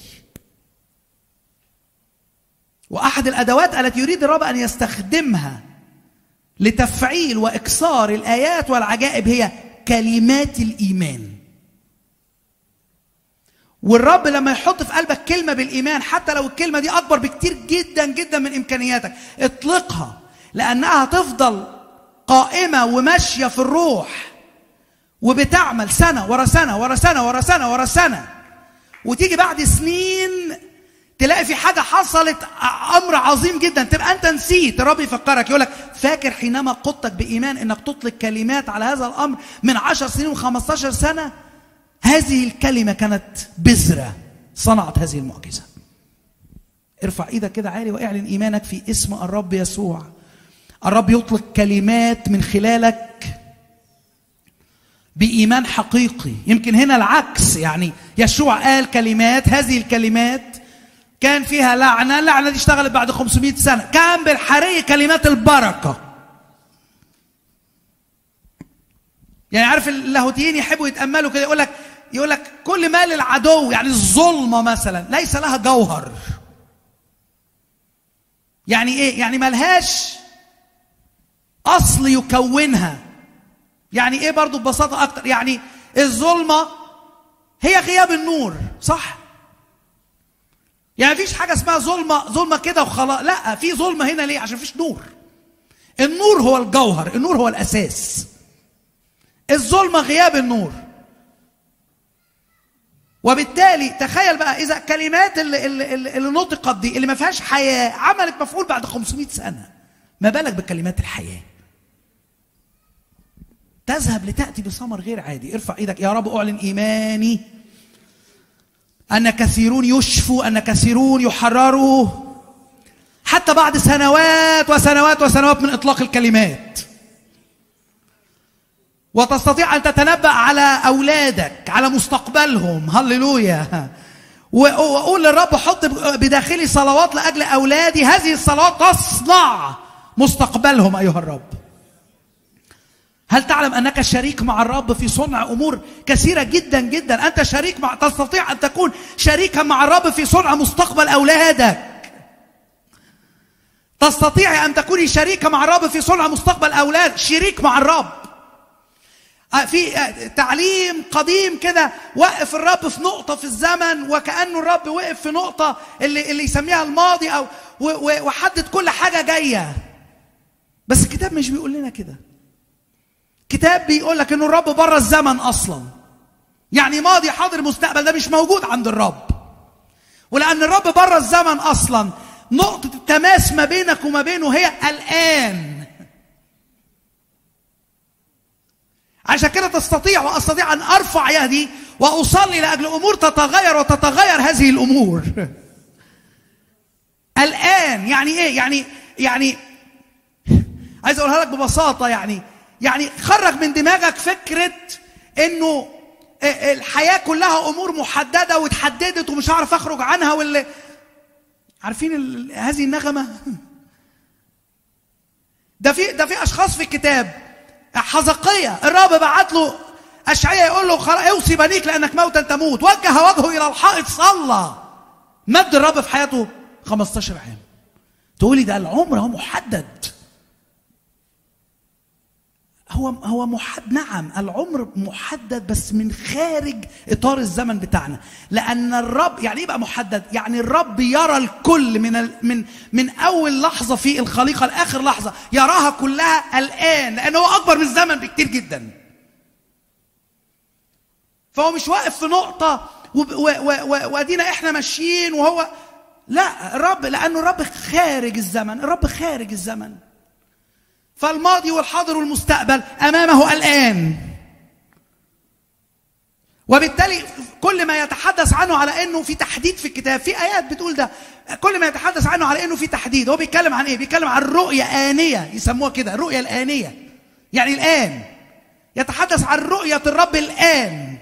وأحد الأدوات التي يريد الرب أن يستخدمها لتفعيل وإكسار الآيات والعجائب هي كلمات الإيمان. والرب لما يحط في قلبك كلمة بالإيمان، حتى لو الكلمة دي أكبر بكتير جدا جدا من إمكانياتك، اطلقها، لأنها تفضل قائمة وماشية في الروح وبتعمل سنة ورا سنة ورا سنة ورا سنة ورا سنة، وتيجي بعد سنين تلاقي في حاجة حصلت أمر عظيم جدا، تبقى أنت نسيت. الرب يفكرك يقول لك فاكر حينما قدتك بإيمان إنك تطلق كلمات على هذا الأمر من عشر سنين وخمستاشر سنة؟ هذه الكلمة كانت بذرة صنعت هذه المعجزة. ارفع ايدك كده عالي واعلن إيمانك في اسم الرب يسوع. الرب يطلق كلمات من خلالك بإيمان حقيقي. يمكن هنا العكس، يعني يشوع قال كلمات، هذه الكلمات كان فيها لعنة، اللعنة دي اشتغلت بعد خمسمائة سنة، كان بالحري كلمات البركة. يعني عارف اللاهوتيين يحبوا يتأملوا كده، يقول لك يقول لك كل ما للعدو، يعني الظلمة مثلا ليس لها جوهر. يعني ايه؟ يعني ملهاش أصل يكونها. يعني ايه برضو ببساطة أكتر؟ يعني الظلمة هي غياب النور، صح؟ يعني مفيش حاجة اسمها ظلمة ظلمة كده وخلاص، لا، في ظلمة هنا ليه؟ عشان مفيش نور. النور هو الجوهر، النور هو الأساس. الظلمة غياب النور. وبالتالي تخيل بقى اذا الكلمات اللي, اللي, اللي نطقت دي اللي ما فيهاش حياه عملت مفعول بعد خمسمائة سنه، ما بالك بكلمات الحياه؟ تذهب لتاتي بثمر غير عادي. ارفع ايدك: يا رب اعلن ايماني ان كثيرون يشفوا، ان كثيرون يحرروا حتى بعد سنوات وسنوات وسنوات من اطلاق الكلمات. وتستطيع ان تتنبأ على اولادك، على مستقبلهم. هللويا. واقول للرب: حط بداخلي صلوات لاجل اولادي، هذه الصلوات تصنع مستقبلهم ايها الرب. هل تعلم انك شريك مع الرب في صنع امور كثيره جدا جدا؟ انت شريك مع تستطيع ان تكون شريكا مع الرب في صنع مستقبل اولادك. تستطيع ان تكوني شريكه مع الرب في صنع مستقبل اولاد. شريك مع الرب. في تعليم قديم كده وقف الرب في نقطه في الزمن، وكانه الرب وقف في نقطه اللي اللي يسميها الماضي، او وحدد كل حاجه جايه. بس الكتاب مش بيقول لنا كده. الكتاب بيقول لك انه الرب بره الزمن اصلا. يعني ماضي حاضر مستقبل ده مش موجود عند الرب. ولان الرب بره الزمن اصلا، نقطه التماس ما بينك وما بينه هي الان. عشان كده تستطيع واستطيع ان ارفع يدي واصلي لاجل امور تتغير، وتتغير هذه الامور الان. يعني ايه؟ يعني يعني عايز اقولها لك ببساطه. يعني يعني خرج من دماغك فكره انه الحياه كلها امور محدده واتحددت ومش هعرف اخرج عنها. واللي عارفين ال... هذه النغمه. ده في ده في اشخاص في الكتاب. حزقية الرب بعت له اشعياء يقول له: اوصي بنيك لانك موتا تموت. وجه وجهه الى الحائط صلى. مد الرب في حياته خمستاشر عام. تقولي ده العمر هو محدد. هو هو محدد. نعم العمر محدد، بس من خارج اطار الزمن بتاعنا. لان الرب يعني ايه بقى محدد؟ يعني الرب يرى الكل من ال من من اول لحظه في الخليقه لاخر لحظه، يراها كلها الان، لانه هو اكبر من الزمن بكتير جدا. فهو مش واقف في نقطه وادينا احنا ماشيين وهو لا. الرب لانه الرب خارج الزمن. الرب خارج الزمن. فالماضي والحاضر والمستقبل امامه الان. وبالتالي كل ما يتحدث عنه على انه في تحديد في الكتاب، في ايات بتقول ده، كل ما يتحدث عنه على انه في تحديد. هو بيتكلم عن ايه؟ بيتكلم عن رؤيه آنية، يسموها كده الرؤيه الآنية. يعني الان يتحدث عن رؤيه الرب الان،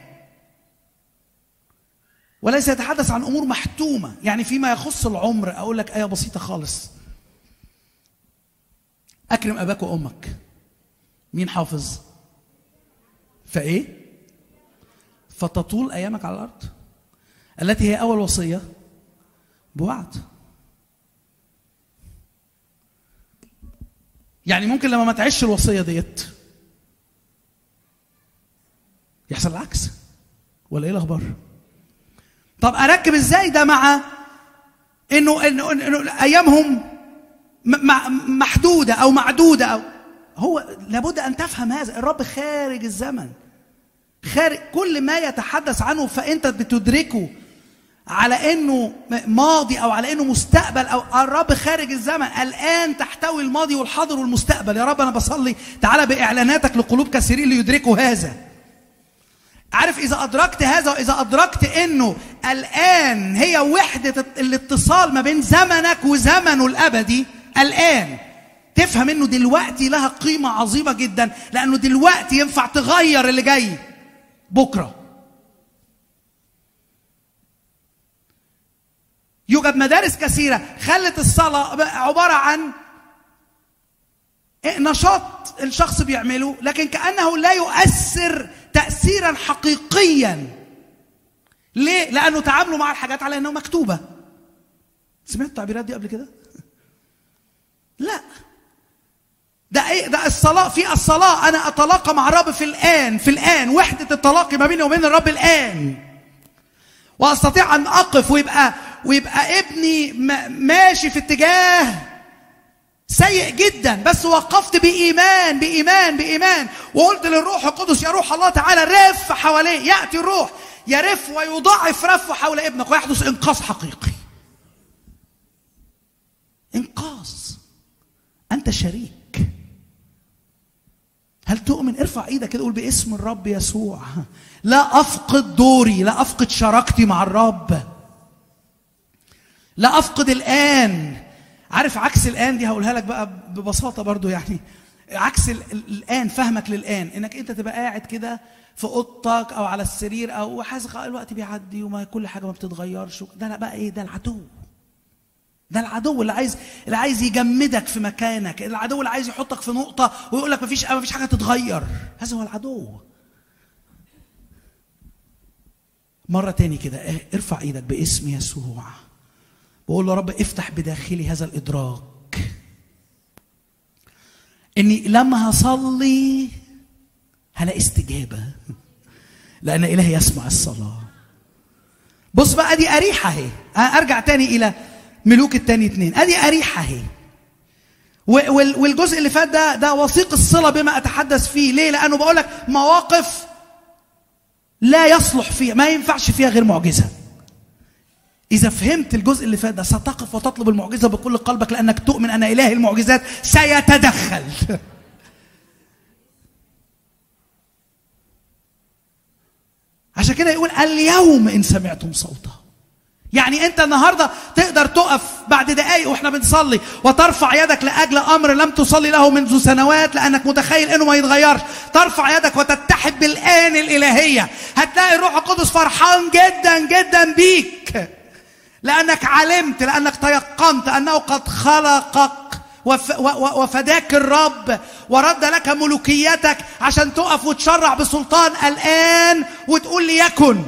وليس يتحدث عن امور محتومه. يعني فيما يخص العمر اقول لك ايه بسيطه خالص: أكرم أباك وأمك. مين حافظ؟ فإيه؟ فتطول أيامك على الأرض، التي هي أول وصية بوعد. يعني ممكن لما ما تعيش الوصية ديت يحصل العكس، ولا إيه الأخبار؟ طب أركب إزاي ده مع إنه إنه, إنه أيامهم محدودة أو معدودة؟ أو هو لابد أن تفهم هذا. الرب خارج الزمن، خارج كل ما يتحدث عنه فأنت بتدركه على أنه ماضي أو على أنه مستقبل. أو الرب خارج الزمن الآن تحتوي الماضي والحاضر والمستقبل. يا رب أنا بصلي تعالى بإعلاناتك لقلوب كثيرين ليدركوا هذا. عارف إذا أدركت هذا، وإذا أدركت أنه الآن هي وحدة الاتصال ما بين زمنك وزمنه الأبدي، الآن تفهم أنه دلوقتي لها قيمة عظيمة جدا، لأنه دلوقتي ينفع تغير اللي جاي بكرة. يوجد مدارس كثيرة خلت الصلاة عبارة عن نشاط الشخص بيعمله، لكن كأنه لا يؤثر تأثيرا حقيقيا. ليه؟ لأنه تعاملوا مع الحاجات على أنها مكتوبة. سمعت التعبيرات دي قبل كده؟ لا، ده ايه؟ ده الصلاة. في الصلاة أنا أتلاقى مع الرب في الآن، في الآن وحدة التلاقي ما بيني وبين الرب الآن، وأستطيع أن أقف ويبقى ويبقى ابني ماشي في اتجاه سيء جدا، بس وقفت بإيمان بإيمان بإيمان، وقلت للروح القدس: يا روح الله تعالى رف حواليه. يأتي الروح يرف ويضاعف رفه حول ابنك ويحدث انقاذ حقيقي. انقاذ. انت شريك. هل تؤمن؟ ارفع ايدك كده قول باسم الرب يسوع لا افقد دوري، لا افقد شراكتي مع الرب، لا افقد الان. عارف عكس الان دي هقولها لك بقى ببساطه برضو، يعني عكس الان، فهمك للان انك انت تبقى قاعد كده في اوضتك او على السرير او حاسس الوقت بيعدي وما كل حاجه ما بتتغيرش. ده لا بقى ايه؟ ده العدو. ده العدو اللي عايز اللي عايز يجمدك في مكانك، العدو اللي عايز يحطك في نقطه ويقول لك مفيش مفيش حاجه تتغير. هذا هو العدو. مره تاني كده ارفع ايدك باسم يسوع وقول له رب افتح بداخلي هذا الادراك اني لما هصلي هلاقي استجابه، لان اله يسمع الصلاه. بص بقى ادي اريحه اهي. ارجع تاني الى ملوك التاني اتنين. ادي اريحه اهي. والجزء اللي فات ده ده وثيق الصله بما اتحدث فيه. ليه؟ لانه بقول لك مواقف لا يصلح فيها، ما ينفعش فيها غير معجزه. إذا فهمت الجزء اللي فات ده ستقف وتطلب المعجزة بكل قلبك، لأنك تؤمن أن إله المعجزات سيتدخل. عشان كده يقول اليوم إن سمعتم صوته. يعني أنت النهاردة تقدر تقف بعد دقايق وإحنا بنصلي وترفع يدك لأجل أمر لم تصلي له منذ سنوات لأنك متخيل إنه ما يتغيرش. ترفع يدك وتتحد بالآن الإلهية. هتلاقي الروح القدس فرحان جدا جدا بيك، لأنك علمت، لأنك تيقنت أنه قد خلقك وفداك الرب ورد لك ملوكيتك عشان تقف وتشرع بسلطان الآن وتقول لي يكن.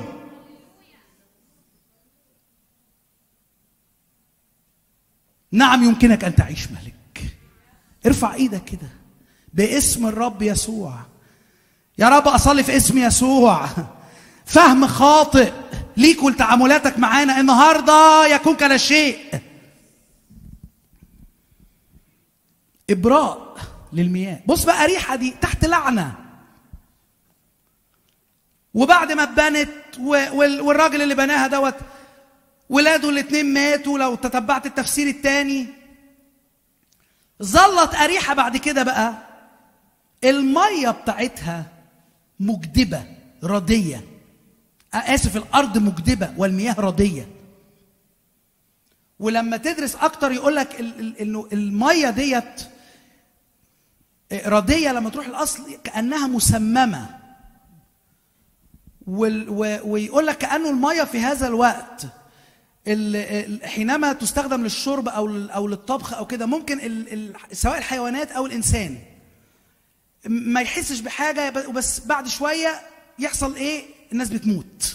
نعم يمكنك أن تعيش ملك. ارفع ايدك كده باسم الرب يسوع. يا رب أصلي في اسم يسوع فهم خاطئ ليك ولتعاملاتك معانا النهارده يكون كلا شيء. إبراء للمياه. بص بقى ريحة دي تحت لعنة، وبعد ما اتبنت والراجل اللي بناها دوت ولاده الاثنين ماتوا، لو تتبعت التفسير الثاني ظلت أريحة بعد كده بقى المية بتاعتها مجدبة ردية. آسف، الأرض مجدبة والمياه ردية. ولما تدرس أكتر يقولك إنه المية ديت ردية لما تروح الأصل كأنها مسممة، ويقولك كأنه المية في هذا الوقت حينما تستخدم للشرب أو أو للطبخ أو كده ممكن سواء الحيوانات أو الإنسان ما يحسش بحاجة، بس بعد شوية يحصل إيه؟ الناس بتموت.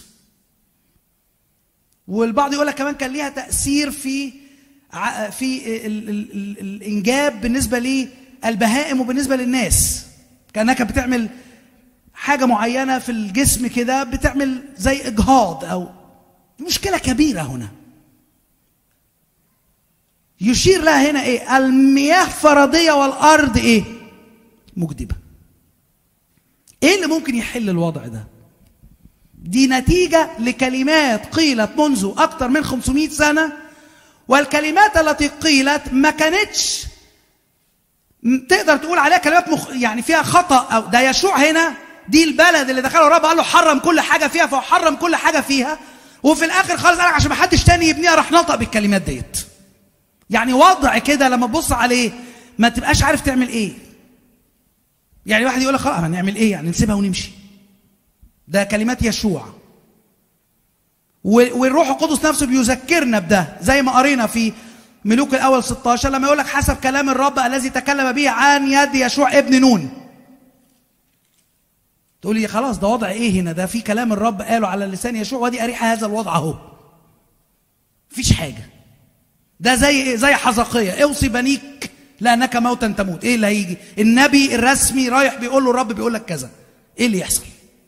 والبعض يقول لك كمان كان ليها تأثير في في ال ال ال الإنجاب بالنسبة للبهائم وبالنسبة للناس، كأنها كانت بتعمل حاجة معينة في الجسم كده، بتعمل زي إجهاض أو مشكلة كبيرة. هنا يشير لها هنا إيه؟ المياه فرضية والأرض إيه؟ مجدبة. إيه اللي ممكن يحل الوضع ده؟ دي نتيجة لكلمات قيلت منذ أكثر من خمسمائة سنة، والكلمات التي قيلت ما كانتش تقدر تقول عليها كلمات مخ... يعني فيها خطأ. أو ده يشوع هنا دي البلد اللي دخله الرب قال له حرم كل حاجة فيها، فحرم كل حاجة فيها، وفي الآخر خالص قال عشان ما حدش تاني يبنيها راح نطق بالكلمات ديت. يعني وضع كده لما تبص عليه ما تبقاش عارف تعمل إيه. يعني واحد يقول لك خلاص هنعمل إيه؟ يعني نسيبها ونمشي. ده كلمات يشوع، والروح القدس نفسه بيذكرنا بده زي ما قرينا في ملوك الأول ستة عشر لما يقول لك حسب كلام الرب الذي تكلم به عن يد يشوع ابن نون. تقول لي خلاص ده وضع ايه هنا؟ ده في كلام الرب قاله على لسان يشوع ودي أريحة هذا الوضع اهو. مفيش حاجة. ده زي ايه؟ زي حزقية اوصي بنيك لأنك موتا تموت. ايه اللي هيجي؟ النبي الرسمي رايح بيقول له الرب بيقول لك كذا. ايه اللي يحصل؟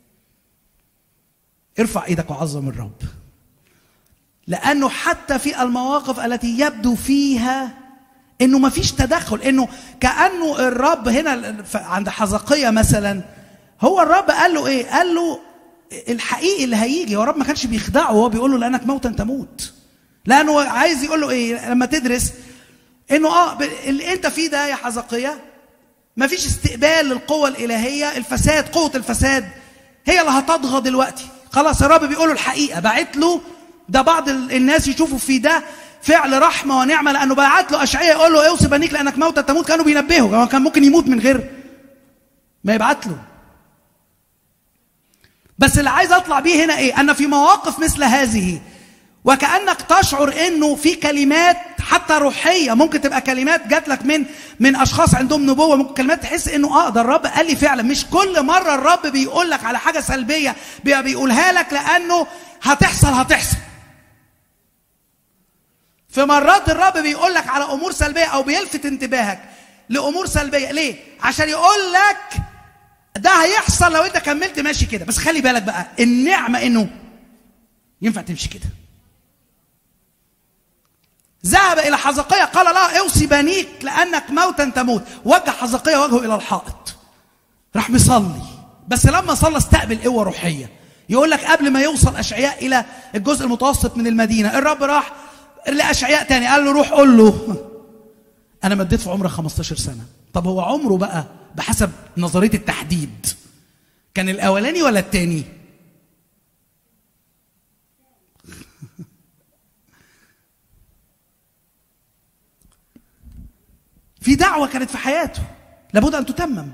ارفع ايدك وعظم الرب، لأنه حتى في المواقف التي يبدو فيها انه ما فيش تدخل، انه كأنه الرب هنا عند حزقية مثلا هو الرب قال له ايه؟ قال له الحقيقي اللي هيجي. ورب ما كانش بيخدعه وهو بيقول له لانك موتا تموت، لانه عايز يقول له ايه لما تدرس انه اه اللي انت فيه ده يا حزقية مفيش استقبال للقوة الالهية، الفساد، قوة الفساد هي اللي هتطغى دلوقتي. خلاص الرب بيقول له الحقيقة، بعت له ده بعض الناس يشوفوا في ده فعل رحمة ونعمة، لانه بعت له اشعياء يقول له اوصي بنيك لانك موتا تموت. كانوا بينبهوا، كان ممكن يموت من غير ما يبعت له. بس اللي عايز اطلع بيه هنا ايه؟ ان في مواقف مثل هذه وكأنك تشعر انه في كلمات حتى روحية ممكن تبقى كلمات جات لك من من اشخاص عندهم نبوة، ممكن كلمات تحس انه اه ده الرب قال لي فعلا. مش كل مرة الرب بيقول لك على حاجة سلبية بيقولها لك لانه هتحصل هتحصل. في مرات الرب بيقول لك على امور سلبية او بيلفت انتباهك لامور سلبية. ليه؟ عشان يقول لك ده هيحصل لو انت كملت ماشي كده. بس خلي بالك بقى النعمة انه ينفع تمشي كده. ذهب الى حزقية قال لا اوصي بنيك لانك موتا تموت. وجه حزقية وجهه الى الحائط، راح مصلي. بس لما صلى استقبل قوة روحية. يقول لك قبل ما يوصل اشعياء الى الجزء المتوسط من المدينة، الرب راح لاشعياء تاني قال له روح قول له انا مديت في عمرك خمستاشر سنة. طب هو عمره بقى بحسب نظرية التحديد كان الاولاني ولا التاني؟ في دعوة كانت في حياته لابد ان تتمم.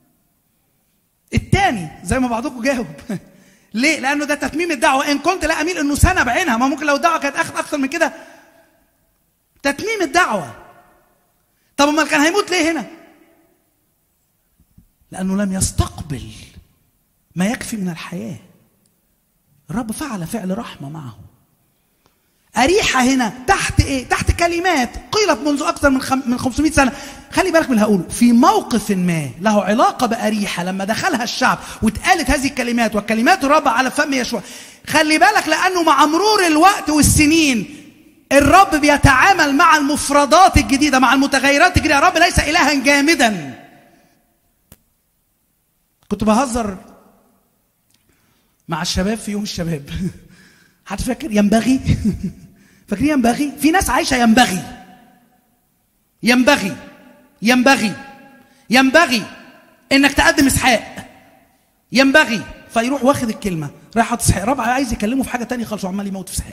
التاني زي ما بعضكم جاوب ليه؟ لانه ده تتميم الدعوة. ان كنت لا اميل انه سنة بعينها، ما ممكن لو الدعوة كانت اخذ اكثر من كده. تتميم الدعوة. طب امال كان هيموت ليه هنا؟ لانه لم يستقبل ما يكفي من الحياة. الرب فعل فعل رحمة معه. أريحة هنا تحت ايه؟ تحت كلمات قيلت منذ اكثر من خم... من خمسمائة سنة. خلي بالك من اللي هقوله. في موقف ما له علاقة بأريحة لما دخلها الشعب واتقالت هذه الكلمات والكلمات الرب على فم يشوع. خلي بالك لانه مع مرور الوقت والسنين الرب بيتعامل مع المفردات الجديدة، مع المتغيرات الجديدة. الرب ليس إلها جامدا. كنت بهزر مع الشباب في يوم الشباب. حد فاكر ينبغي؟ فاكرين ينبغي؟ في ناس عايشة ينبغي ينبغي ينبغي ينبغي انك تقدم اسحاق. ينبغي فيروح واخد الكلمة رايح حاطط اسحاق. رب عايز يكلمه في حاجة تانية خالص وعمال يموت في اسحاق.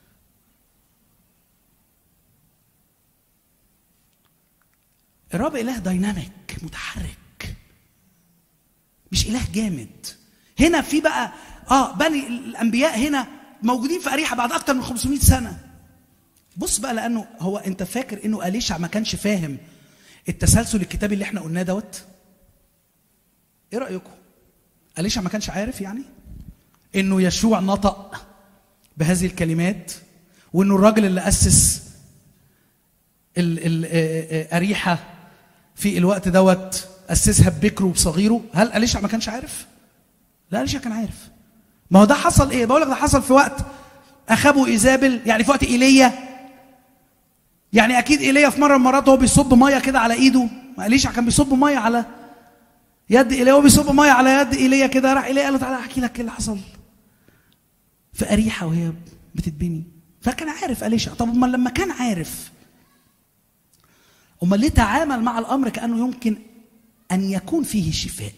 الرب إله دايناميك متحرك، مش إله جامد. هنا في بقى اه بني الانبياء هنا موجودين في أريحة بعد اكتر من خمسمائة سنة. بص بقى لانه هو انت فاكر انه أليشع ما كانش فاهم التسلسل الكتابي اللي احنا قلناه دوت؟ ايه رأيكم؟ أليشع ما كانش عارف يعني انه يشوع نطق بهذه الكلمات، وانه الراجل اللي اسس ال ال أريحة في الوقت دوت اسسها ببكره وبصغيره؟ هل أليشع ما كانش عارف؟ لا أليشع كان عارف. ما هو ده حصل ايه؟ بقول لك ده حصل في وقت اخابه ايزابل، يعني في وقت ايليا. يعني اكيد ايليا في مره من المرات هو بيصب ميه كده على ايده. ما أليشع كان بيصب ميه على يد ايليا، هو بيصب ميه على يد ايليا كده. راح ايليا قال له تعالى احكي لك ايه اللي حصل في أريحة وهي بتتبني. فكان عارف أليشع. طب امال لما كان عارف امال ليه تعامل مع الامر كانه يمكن ان يكون فيه شفاء؟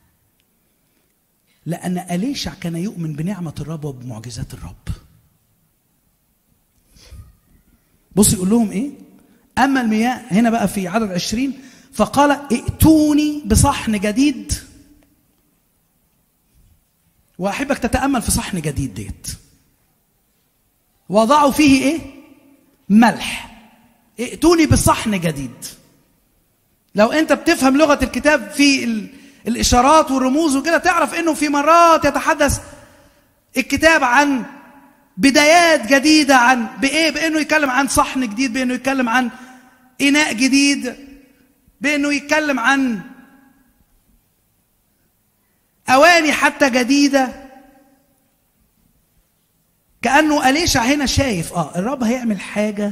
لأن أليشع كان يؤمن بنعمة الرب وبمعجزات الرب. بص يقول لهم إيه؟ أما المياه هنا بقى في عدد عشرين فقال ائتوني بصحن جديد. وأحبك تتأمل في صحن جديد ديت. وضعوا فيه إيه؟ ملح. ائتوني بصحن جديد. لو أنت بتفهم لغة الكتاب في ال الإشارات والرموز وكده تعرف إنه في مرات يتحدث الكتاب عن بدايات جديدة، عن بإيه؟ بإنه يتكلم عن صحن جديد، بإنه يتكلم عن إناء جديد، بإنه يتكلم عن أواني حتى جديدة. كأنه أليشع هنا شايف آه الرب هيعمل حاجة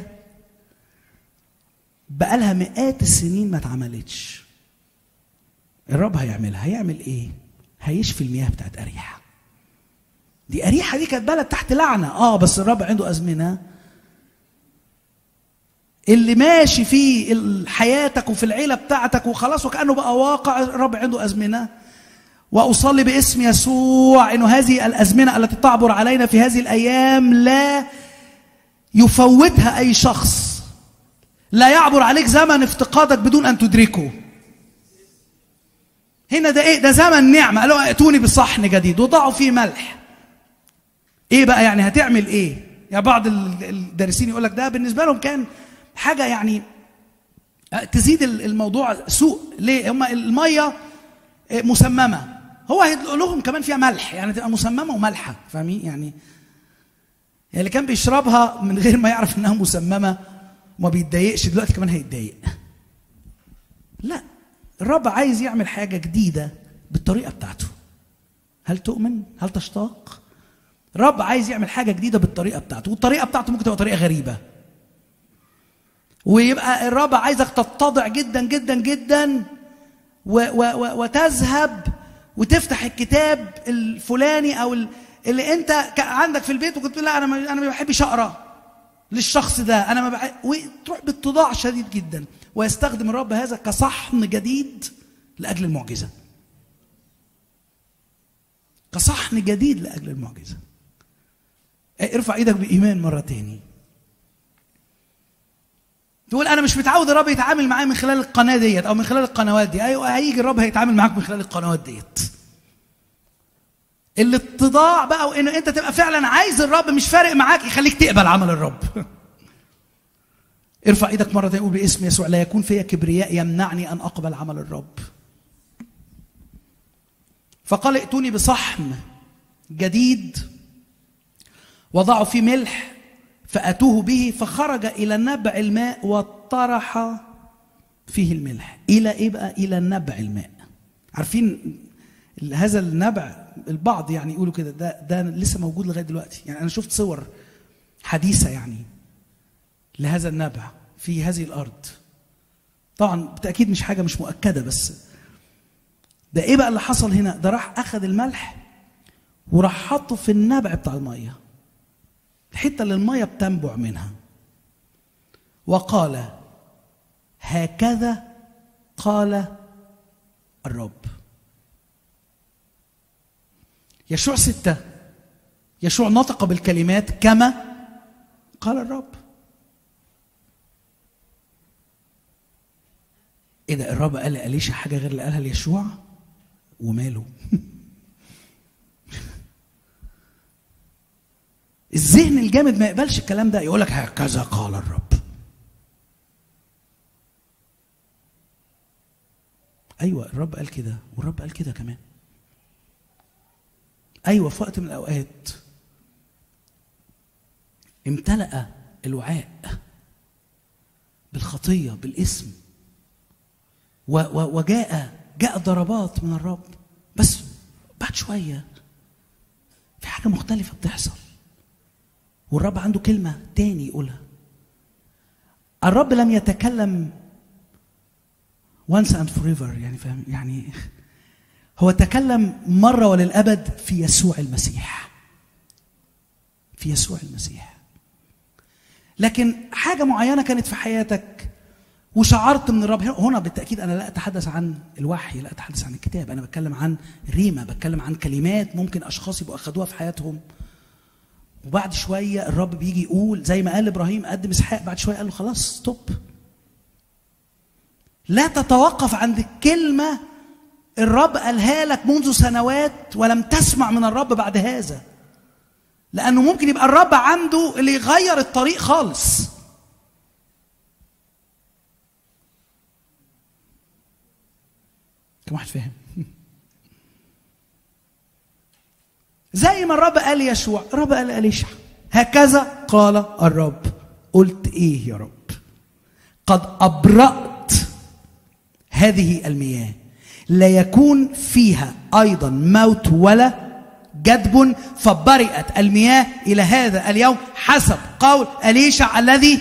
بقالها مئات السنين ما اتعملتش. الرب هيعملها. هيعمل ايه؟ هيشفي المياه بتاعت أريحة. دي أريحة دي كانت بلد تحت لعنة، اه بس الرب عنده أزمنة اللي ماشي في حياتك وفي العيلة بتاعتك وخلاص وكأنه بقى واقع. الرب عنده أزمنة. وأصلي باسم يسوع إنه هذه الأزمنة التي تعبر علينا في هذه الأيام لا يفوتها أي شخص. لا يعبر عليك زمن افتقادك بدون أن تدركه. هنا ده إيه؟ ده زمن نعمة. قالوا ائتوني بصحن جديد وضعوا فيه ملح. إيه بقى يعني هتعمل إيه؟ يعني بعض الدارسين يقول لك ده بالنسبة لهم كان حاجة يعني تزيد الموضوع سوء. ليه؟ هم المية مسممة، هو هيدلق لهم كمان فيها ملح، يعني تبقى مسممة وملحة، فاهمين؟ يعني يعني اللي كان بيشربها من غير ما يعرف انها مسممة وما بيتضايقش دلوقتي كمان هيتضايق. لا، الرب عايز يعمل حاجة جديدة بالطريقة بتاعته. هل تؤمن؟ هل تشتاق؟ الرب عايز يعمل حاجة جديدة بالطريقة بتاعته، والطريقة بتاعته ممكن تبقى طريقة غريبة. ويبقى الرب عايزك تتضع جدا جدا جدا و و و وتذهب وتفتح الكتاب الفلاني او اللي انت عندك في البيت وكنت لا انا ما انا ما بحبش اقرا للشخص ده، انا ما بحب، وتروح باتضاع شديد جدا. ويستخدم الرب هذا كصحن جديد لاجل المعجزه. كصحن جديد لاجل المعجزه. ارفع ايدك بايمان مره تاني. تقول انا مش متعود الرب يتعامل معايا من خلال القناه ديت او من خلال القنوات دي. ايوه هيجي الرب هيتعامل معاك من خلال القنوات ديت. الاتضاع بقى وانه انت تبقى فعلا عايز الرب، مش فارق معاك، يخليك تقبل عمل الرب. ارفع ايدك مره تانية، قول باسم يسوع لا يكون فيا كبرياء يمنعني ان اقبل عمل الرب. فقال ائتوني بصحن جديد وضعوا فيه ملح فأتوه به، فخرج إلى نبع الماء وطرح فيه الملح. إلى إيه بقى؟ إلى نبع الماء. عارفين هذا النبع البعض يعني يقولوا كده ده ده لسه موجود لغاية دلوقتي. يعني أنا شفت صور حديثة يعني لهذا النبع في هذه الأرض. طبعا بالتأكيد مش حاجة مش مؤكدة، بس ده إيه بقى اللي حصل هنا؟ ده راح أخذ الملح وراح حطه في النبع بتاع المية، الحته اللي الميه بتنبع منها، وقال هكذا قال الرب. يشوع ستة، يشوع نطق بالكلمات كما قال الرب. ايه ده؟ الرب قال لإليشا حاجه غير اللي قالها ليشوع؟ وماله؟ الذهن الجامد ما يقبلش الكلام ده، يقول لك هكذا قال الرب. ايوه الرب قال كده، والرب قال كده كمان. ايوه في وقت من الاوقات امتلأ الوعاء بالخطيه بالاسم، وجاء جاء ضربات من الرب، بس بعد شويه في حاجه مختلفه بتحصل، والرب عنده كلمة تاني يقولها. الرب لم يتكلم once and forever، يعني فاهم؟ يعني هو تكلم مرة وللأبد في يسوع المسيح. في يسوع المسيح. لكن حاجة معينة كانت في حياتك وشعرت من الرب. هنا بالتأكيد أنا لا أتحدث عن الوحي، لا أتحدث عن الكتاب، أنا بتكلم عن ريمة، بتكلم عن كلمات ممكن أشخاص يبقوا أخدوها في حياتهم، وبعد شويه الرب بيجي يقول زي ما قال ابراهيم قدم اسحاق، بعد شويه قال له خلاص ستوب. لا تتوقف عند الكلمه الرب قالها لك منذ سنوات ولم تسمع من الرب بعد هذا، لانه ممكن يبقى الرب عنده اللي يغير الطريق خالص. كم واحد فاهم؟ زي ما الرب قال يشوع، الرب قال إليشع هكذا قال الرب. قلت ايه يا رب؟ قد أبرأت هذه المياه لا يكون فيها أيضا موت ولا جدب، فبرئت المياه إلى هذا اليوم حسب قول إليشع الذي.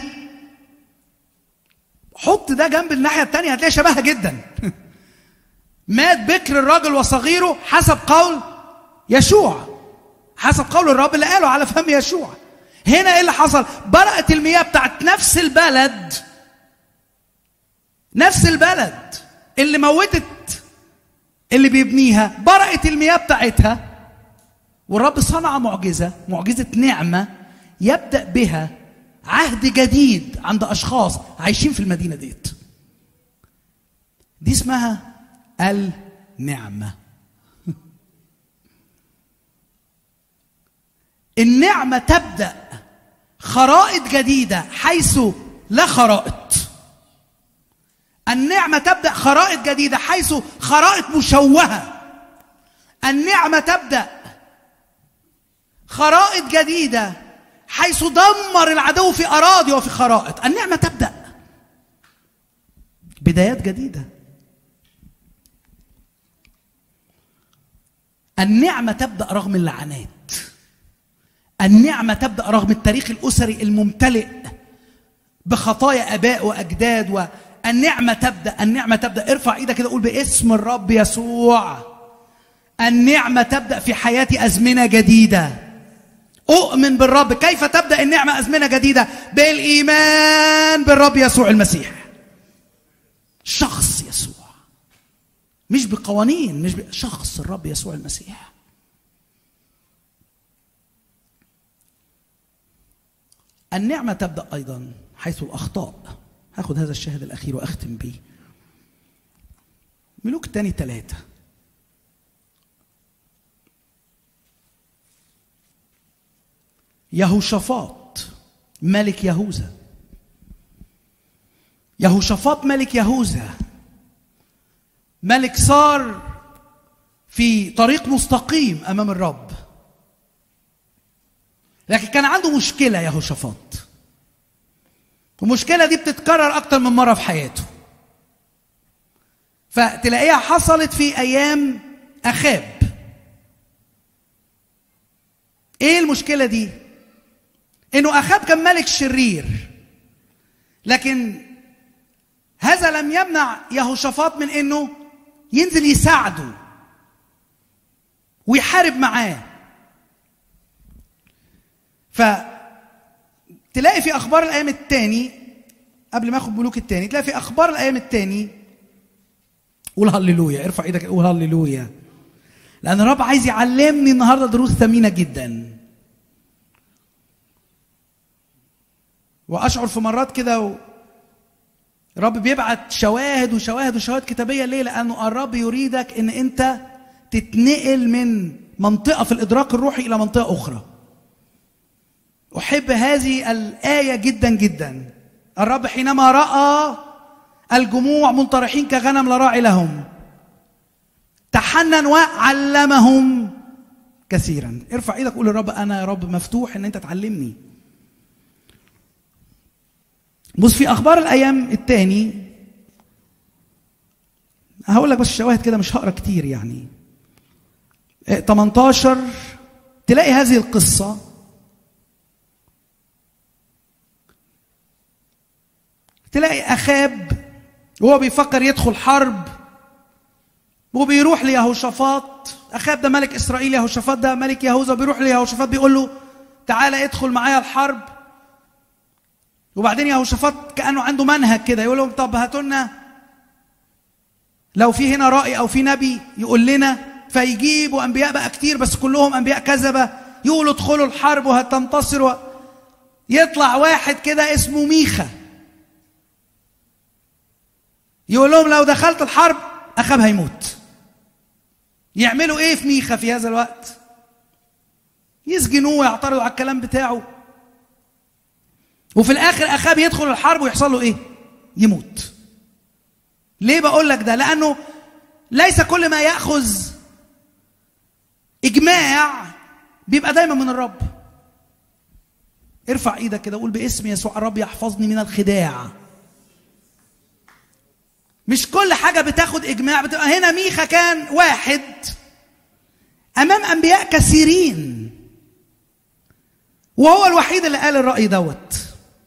حط ده جنب الناحية الثانية هتلاقي شبهها جدا. مات بكر الرجل وصغيره حسب قول يشوع. حسب قول الرب اللي قاله على فم يشوع. هنا ايه اللي حصل؟ برقت المياه بتاعت نفس البلد، نفس البلد اللي موتت اللي بيبنيها، برقت المياه بتاعتها، والرب صنع معجزة، معجزة نعمة يبدأ بها عهد جديد عند أشخاص عايشين في المدينة ديت. دي اسمها النعمة. النعمة تبدأ خرائط جديدة حيث لا خرائط. النعمة تبدأ خرائط جديدة حيث خرائط مشوهة. النعمة تبدأ خرائط جديدة حيث دمر العدو في أراضي وفي خرائط. النعمة تبدأ بدايات جديدة. النعمة تبدأ رغم اللعنات. النعمة تبدأ رغم التاريخ الأسري الممتلئ بخطايا آباء وأجداد. والنعمة تبدأ، النعمة تبدأ. ارفع ايدك كده قول باسم الرب يسوع، النعمة تبدأ في حياتي أزمنة جديدة. أؤمن بالرب. كيف تبدأ النعمة أزمنة جديدة؟ بالإيمان بالرب يسوع المسيح، شخص يسوع، مش بقوانين، مش بشخص الرب يسوع المسيح. النعمة تبدأ أيضا حيث الأخطاء. هاخد هذا الشاهد الأخير وأختم به. ملوك الثاني ثلاثة. يهوشافاط ملك يهوذا. يهوشافاط ملك يهوذا ملك صار في طريق مستقيم أمام الرب، لكن كان عنده مشكلة يهوشافاط، والمشكلة دي بتتكرر أكتر من مرة في حياته. فتلاقيها حصلت في أيام أخاب. إيه المشكلة دي؟ إنه أخاب كان ملك شرير، لكن هذا لم يمنع يهوشافاط من إنه ينزل يساعده ويحارب معاه. فتلاقي في أخبار الأيام الثاني، قبل ما أخد ملوك الثاني، تلاقي في أخبار الأيام الثاني. قول هللويا، ارفع إيدك قول هللويا، لأن الرب عايز يعلمني النهاردة دروس ثمينة جدا. وأشعر في مرات كده و... الرب بيبعت شواهد وشواهد وشواهد كتابية. ليه؟ لأنه الرب يريدك إن أنت تتنقل من منطقة في الإدراك الروحي إلى منطقة أخرى. أحب هذه الآية جدا جدا. الرب حينما رأى الجموع منطرحين كغنم لا راعي لهم تحنن وعلمهم كثيرا. ارفع ايدك قول للرب أنا يا رب مفتوح إن أنت تعلمني. بص في أخبار الأيام الثاني، هقول لك بس شواهد كده مش هقرا كتير يعني. ثمانية عشر تلاقي هذه القصة. تلاقي أخاب وهو بيفكر يدخل حرب وبيروح ليهوشافاط. أخاب ده ملك إسرائيل، يهوشافاط ده ملك يهوذا. بيروح ليهوشافاط بيقول له تعالى ادخل معايا الحرب. وبعدين يهوشافاط كأنه عنده منهج كده، يقول لهم طب هاتوا لنا لو في هنا رأي أو في نبي يقول لنا. فيجيبوا أنبياء بقى كتير بس كلهم أنبياء كذبة، يقولوا ادخلوا الحرب وهتنتصروا. يطلع واحد كده اسمه ميخا يقول لهم لو دخلت الحرب أخاب هيموت. يعملوا ايه في ميخا في هذا الوقت؟ يسجنوه ويعترضوا على الكلام بتاعه. وفي الاخر أخاب يدخل الحرب ويحصل له ايه؟ يموت. ليه بقول لك ده؟ لأنه ليس كل ما يأخذ إجماع بيبقى دايما من الرب. ارفع ايدك كده وقول باسم يسوع الرب يحفظني من الخداع. مش كل حاجة بتاخد إجماع بتبقى. هنا ميخا كان واحد أمام أنبياء كثيرين وهو الوحيد اللي قال الرأي دوت،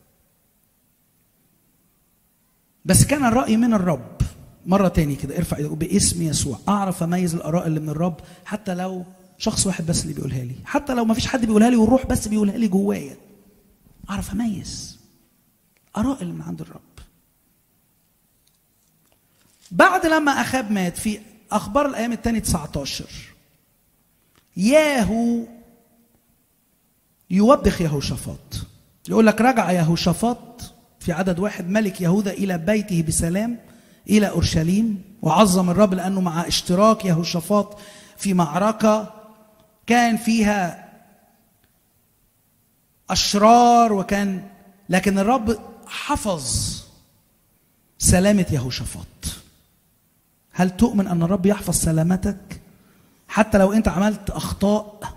بس كان الرأي من الرب. مرة تاني كده ارفع ايدك باسم يسوع أعرف أميز الآراء اللي من الرب حتى لو شخص واحد بس اللي بيقولها لي، حتى لو ما فيش حد بيقولها لي والروح بس بيقولها لي جوايا، اعرف اميز اراء اللي من عند الرب. بعد لما اخاب مات في اخبار الايام الثاني تسعتاشر، ياهو يوبخ يهوشافاط، يقول لك رجع يهوشافاط في عدد واحد ملك يهوذا الى بيته بسلام الى اورشليم، وعظم الرب لانه مع اشتراك يهوشافاط في معركه كان فيها اشرار، وكان لكن الرب حفظ سلامه يهوشافاط. هل تؤمن ان الرب يحفظ سلامتك حتى لو انت عملت اخطاء؟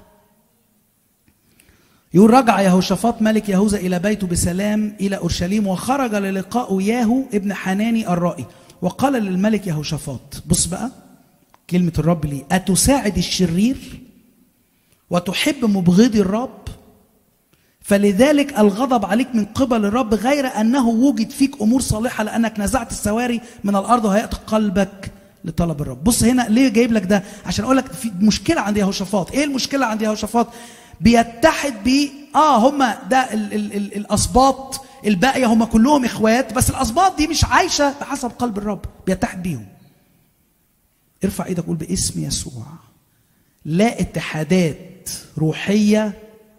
يقول رجع يهوشافاط ملك يهوذا الى بيته بسلام الى اورشليم، وخرج للقاء ياهو ابن حناني الرائي، وقال للملك يهوشافاط، بص بقى كلمه الرب ليه، اتساعد الشرير وتحب مبغضي الرب؟ فلذلك الغضب عليك من قبل الرب، غير انه وجد فيك امور صالحه لانك نزعت السواري من الارض وهيأت قلبك لطلب الرب. بص هنا ليه جايب لك ده؟ عشان اقول لك في مشكله عند يهوشافاط. ايه المشكله عند يهوشافاط؟ بيتحد ب اه هم ده ال ال ال الاسباط الباقيه هم كلهم اخوات، بس الاسباط دي مش عايشه بحسب قلب الرب، بيتحد بيهم. ارفع ايدك قول باسم يسوع، لا اتحادات روحيه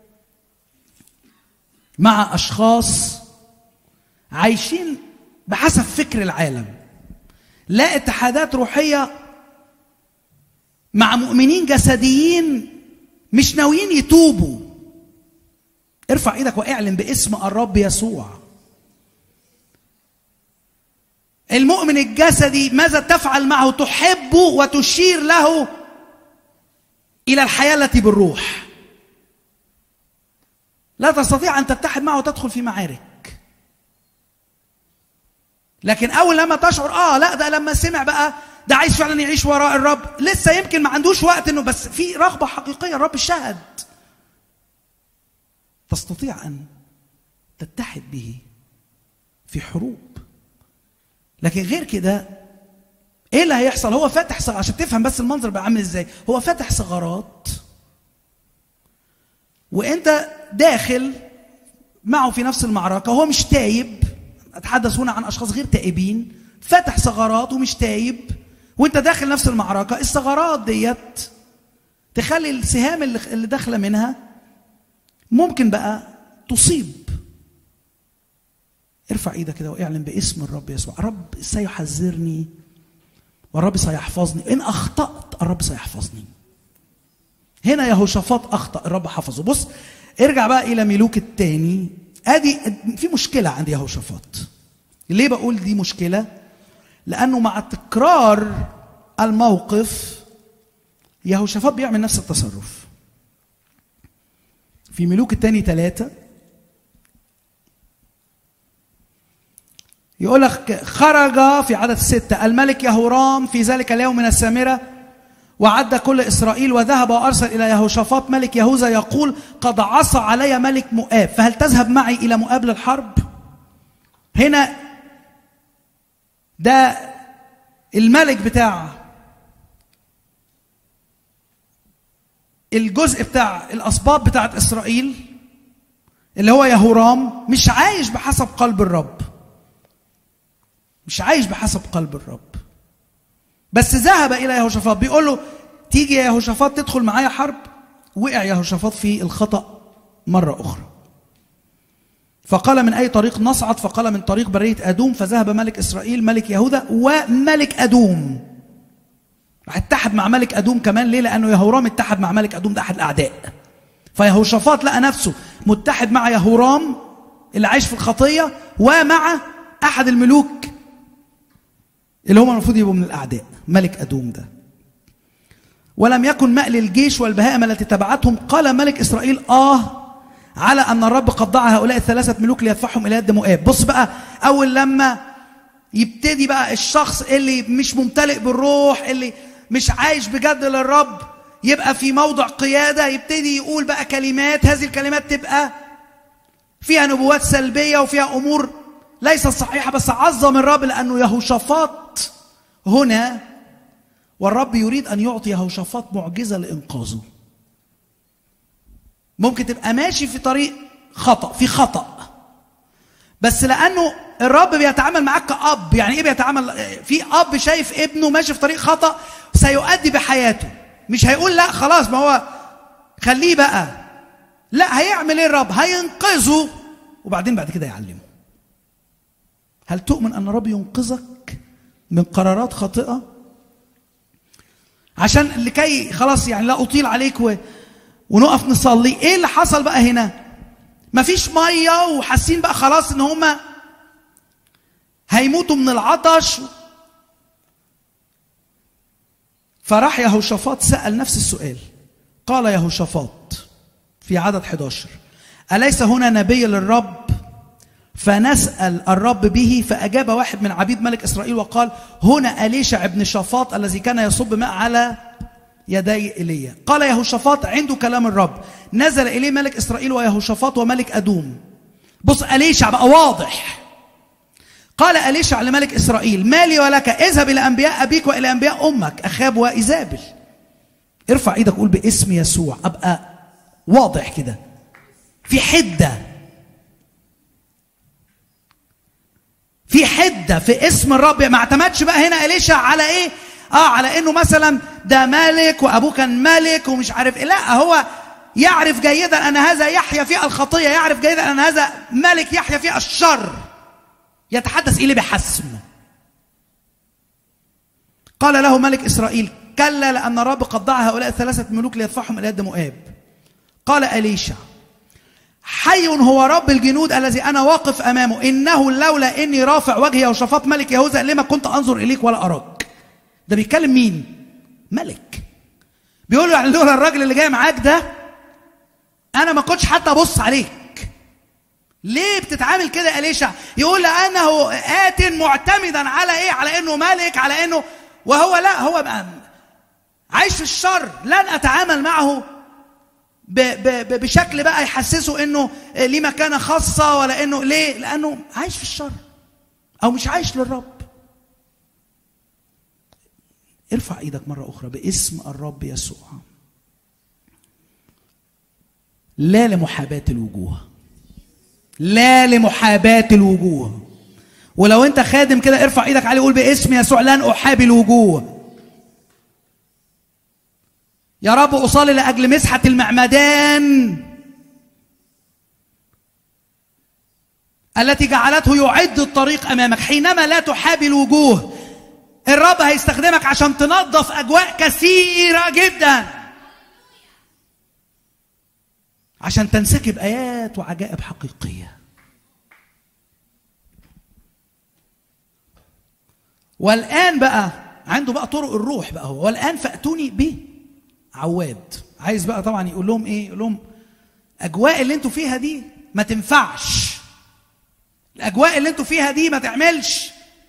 مع اشخاص عايشين بحسب فكر العالم، لا اتحادات روحيه مع مؤمنين جسديين مش ناويين يتوبوا. ارفع ايدك واعلن باسم الرب يسوع. المؤمن الجسدي ماذا تفعل معه؟ تحبه وتشير له الى الحياه التي بالروح. لا تستطيع ان تتحد معه وتدخل في معارك. لكن اول لما تشعر اه لا ده لما سمع بقى ده عايز فعلا يعيش وراء الرب، لسه يمكن ما عندوش وقت انه، بس في رغبه حقيقيه، الرب شهد، تستطيع ان تتحد به في حروب. لكن غير كده ايه اللي هيحصل؟ هو فاتح ثغرات، عشان تفهم بس المنظر بقى عامل ازاي، هو فاتح ثغرات وانت داخل معه في نفس المعركه، هو مش تايب. اتحدث هنا عن اشخاص غير تائبين، فاتح ثغرات ومش تايب، وانت داخل نفس المعركه. الثغرات ديت تخلي السهام اللي اللي داخله منها ممكن بقى تصيب. ارفع ايدك كده واعلن باسم الرب يسوع، الرب سيحذرني والرب سيحفظني. ان اخطأت الرب سيحفظني. هنا يهوشافاط اخطأ، الرب حفظه. بص ارجع بقى الى ملوك الثاني. ادي في مشكله عند يهوشافاط. ليه بقول دي مشكله؟ لانه مع تكرار الموقف يهوشافاط بيعمل نفس التصرف. في ملوك الثاني ثلاثة يقول لك خرج في عدد ستة الملك يهورام في ذلك اليوم من السامرة، وعد كل إسرائيل وذهب وأرسل إلى يهوشافاط ملك يهوذا يقول قد عصى علي ملك مؤاب، فهل تذهب معي إلى مؤاب للحرب؟ هنا ده الملك بتاع الجزء بتاع الأسباط بتاعت إسرائيل اللي هو يهورام، مش عايش بحسب قلب الرب، مش عايش بحسب قلب الرب. بس ذهب إلى يهوشافاط بيقول له تيجي يا يهوشافاط تدخل معايا حرب. وقع يهوشافاط في الخطأ مرة أخرى، فقال من أي طريق نصعد؟ فقال من طريق برية أدوم. فذهب ملك إسرائيل ملك يهوذا وملك أدوم، راح اتحد مع ملك أدوم كمان. ليه؟ لأنه يهورام اتحد مع ملك أدوم، ده أحد الأعداء. فيهوشافاط لقى نفسه متحد مع يهورام اللي عايش في الخطية ومع أحد الملوك اللي هم المفروض يبقوا من الأعداء، ملك أدوم ده. ولم يكن مأل الجيش والبهائم التي تبعتهم. قال ملك إسرائيل آه على أن الرب قد ضع هؤلاء الثلاثة ملوك ليدفعهم إلى يد مؤاب. بص بقى، أول لما يبتدي بقى الشخص اللي مش ممتلئ بالروح، اللي مش عايش بجد للرب، يبقى في موضع قيادة، يبتدي يقول بقى كلمات، هذه الكلمات تبقى فيها نبوات سلبية وفيها أمور ليست صحيحة. بس عظم الرب لأنه يهوشافاط هنا، والرب يريد أن يعطي يهوشافاط معجزة لإنقاذه. ممكن تبقى ماشي في طريق خطأ، في خطأ، بس لأنه الرب بيتعامل معاك كأب. يعني إيه بيتعامل؟ في أب شايف ابنه ماشي في طريق خطأ سيؤدي بحياته، مش هيقول لا خلاص ما هو خليه بقى، لا، هيعمل إيه الرب؟ هينقذه وبعدين بعد كده يعلمه. هل تؤمن أن الرب ينقذك من قرارات خاطئة؟ عشان لكي خلاص يعني لا أطيل عليك و... ونقف نصلي. إيه اللي حصل بقى هنا؟ مفيش مية وحاسين بقى خلاص إن هما هيموتوا من العطش. فراح يهوشافاط سأل نفس السؤال. قال يهوشافاط في عدد إحدى عشر: أليس هنا نبي للرب فنسأل الرب به؟ فأجاب واحد من عبيد ملك إسرائيل وقال: هنا أليشع ابن شافاط الذي كان يصب ماء على يدي إيليا. قال يهوشافاط: عنده كلام الرب. نزل إليه ملك إسرائيل ويهوشافاط وملك أدوم. بص أليشع بقى واضح. قال أليشع لملك إسرائيل: ما لي ولك؟ اذهب إلى أنبياء أبيك وإلى أنبياء أمك أخاب وإيزابل. ارفع ايدك قول باسم يسوع. أبقى واضح كده، في حدة، في حدة في اسم الرب. ما اعتمدش بقى هنا أليشع على ايه؟ اه على انه مثلا ده ملك وابوه كان ملك ومش عارف ايه. لا، هو يعرف جيدا ان هذا يحيى في الخطية، يعرف جيدا ان هذا ملك يحيى في الشر. يتحدث اليه بحسم. قال له ملك اسرائيل: كلا، لان الرب قد ضع هؤلاء الثلاثة ملوك ليدفعهم الى يد مؤاب. قال أليشع: حي هو رب الجنود الذي انا واقف امامه، انه لولا اني رافع وجهي يهوشافاط ملك يهوذا لما كنت انظر اليك ولا اراك. ده بيتكلم مين؟ ملك. بيقول له يعني لولا الراجل اللي جاي معاك ده انا ما كنتش حتى ابص عليك. ليه بتتعامل كده أليشع؟ يقول لانه آت معتمدا على ايه؟ على انه ملك، على انه، وهو لا، هو عايش في الشر. لن اتعامل معه ب ب بشكل بقى يحسسه انه ليه مكانه خاصه، ولا انه ليه؟ لانه عايش في الشر او مش عايش للرب. ارفع ايدك مرة اخرى باسم الرب يسوع. لا لمحاباة الوجوه، لا لمحاباة الوجوه. ولو انت خادم كده ارفع ايدك عليه وقول باسم يسوع: لن احابي الوجوه. يا رب اصلي لاجل مسحة المعمدان التي جعلته يعد الطريق امامك. حينما لا تحابي الوجوه الرب هيستخدمك عشان تنظف اجواء كثيرة جدا، عشان تنسكب ايات وعجائب حقيقية. والان بقى عنده بقى طرق الروح بقى هو. والان فاتوني بعواد. عايز بقى طبعا يقول لهم ايه؟ يقول لهم اجواء اللي انتوا فيها دي ما تنفعش، الاجواء اللي انتوا فيها دي ما تعملش،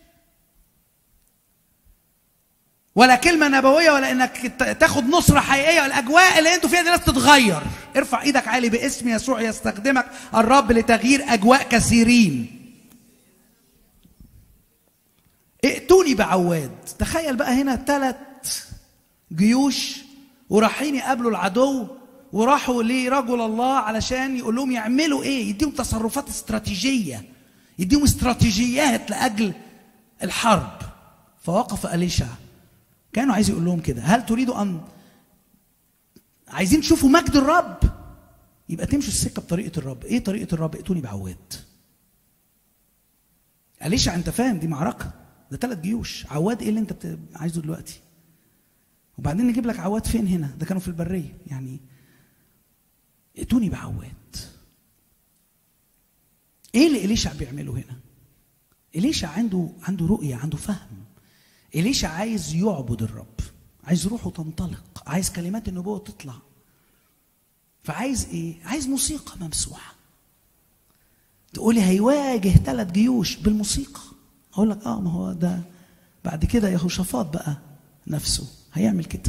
ولا كلمة نبوية، ولا انك تاخد نصرة حقيقية. الاجواء اللي انتوا فيها دي لازم تتغير. ارفع ايدك عالي باسم يسوع. يستخدمك الرب لتغيير اجواء كثيرين. ائتوني بعواد. تخيل بقى هنا ثلاث جيوش ورايحين يقابلوا العدو، وراحوا لرجل الله علشان يقول لهم يعملوا ايه، يديهم تصرفات استراتيجية، يديهم استراتيجيات لاجل الحرب. فوقف أليشع كانوا عايز يقول لهم كده: هل تريدوا ان عايزين تشوفوا مجد الرب؟ يبقى تمشوا السكه بطريقه الرب. ايه طريقه الرب؟ ائتوني بعواد. أليشع انت فاهم دي معركه، ده ثلاث جيوش. عواد ايه اللي انت بت... عايزه دلوقتي؟ وبعدين نجيب لك عواد فين هنا؟ ده كانوا في البريه. يعني ائتوني بعواد. ايه اللي أليشع بيعمله هنا؟ أليشع عنده عنده رؤيه، عنده فهم. أليشع عايز يعبد الرب، عايز روحه تنطلق، عايز كلمات النبوة تطلع. فعايز ايه؟ عايز موسيقى ممسوحة. تقولي هيواجه ثلاث جيوش بالموسيقى. اقول لك اه ما هو ده بعد كده يهوشافاط بقى نفسه هيعمل كده.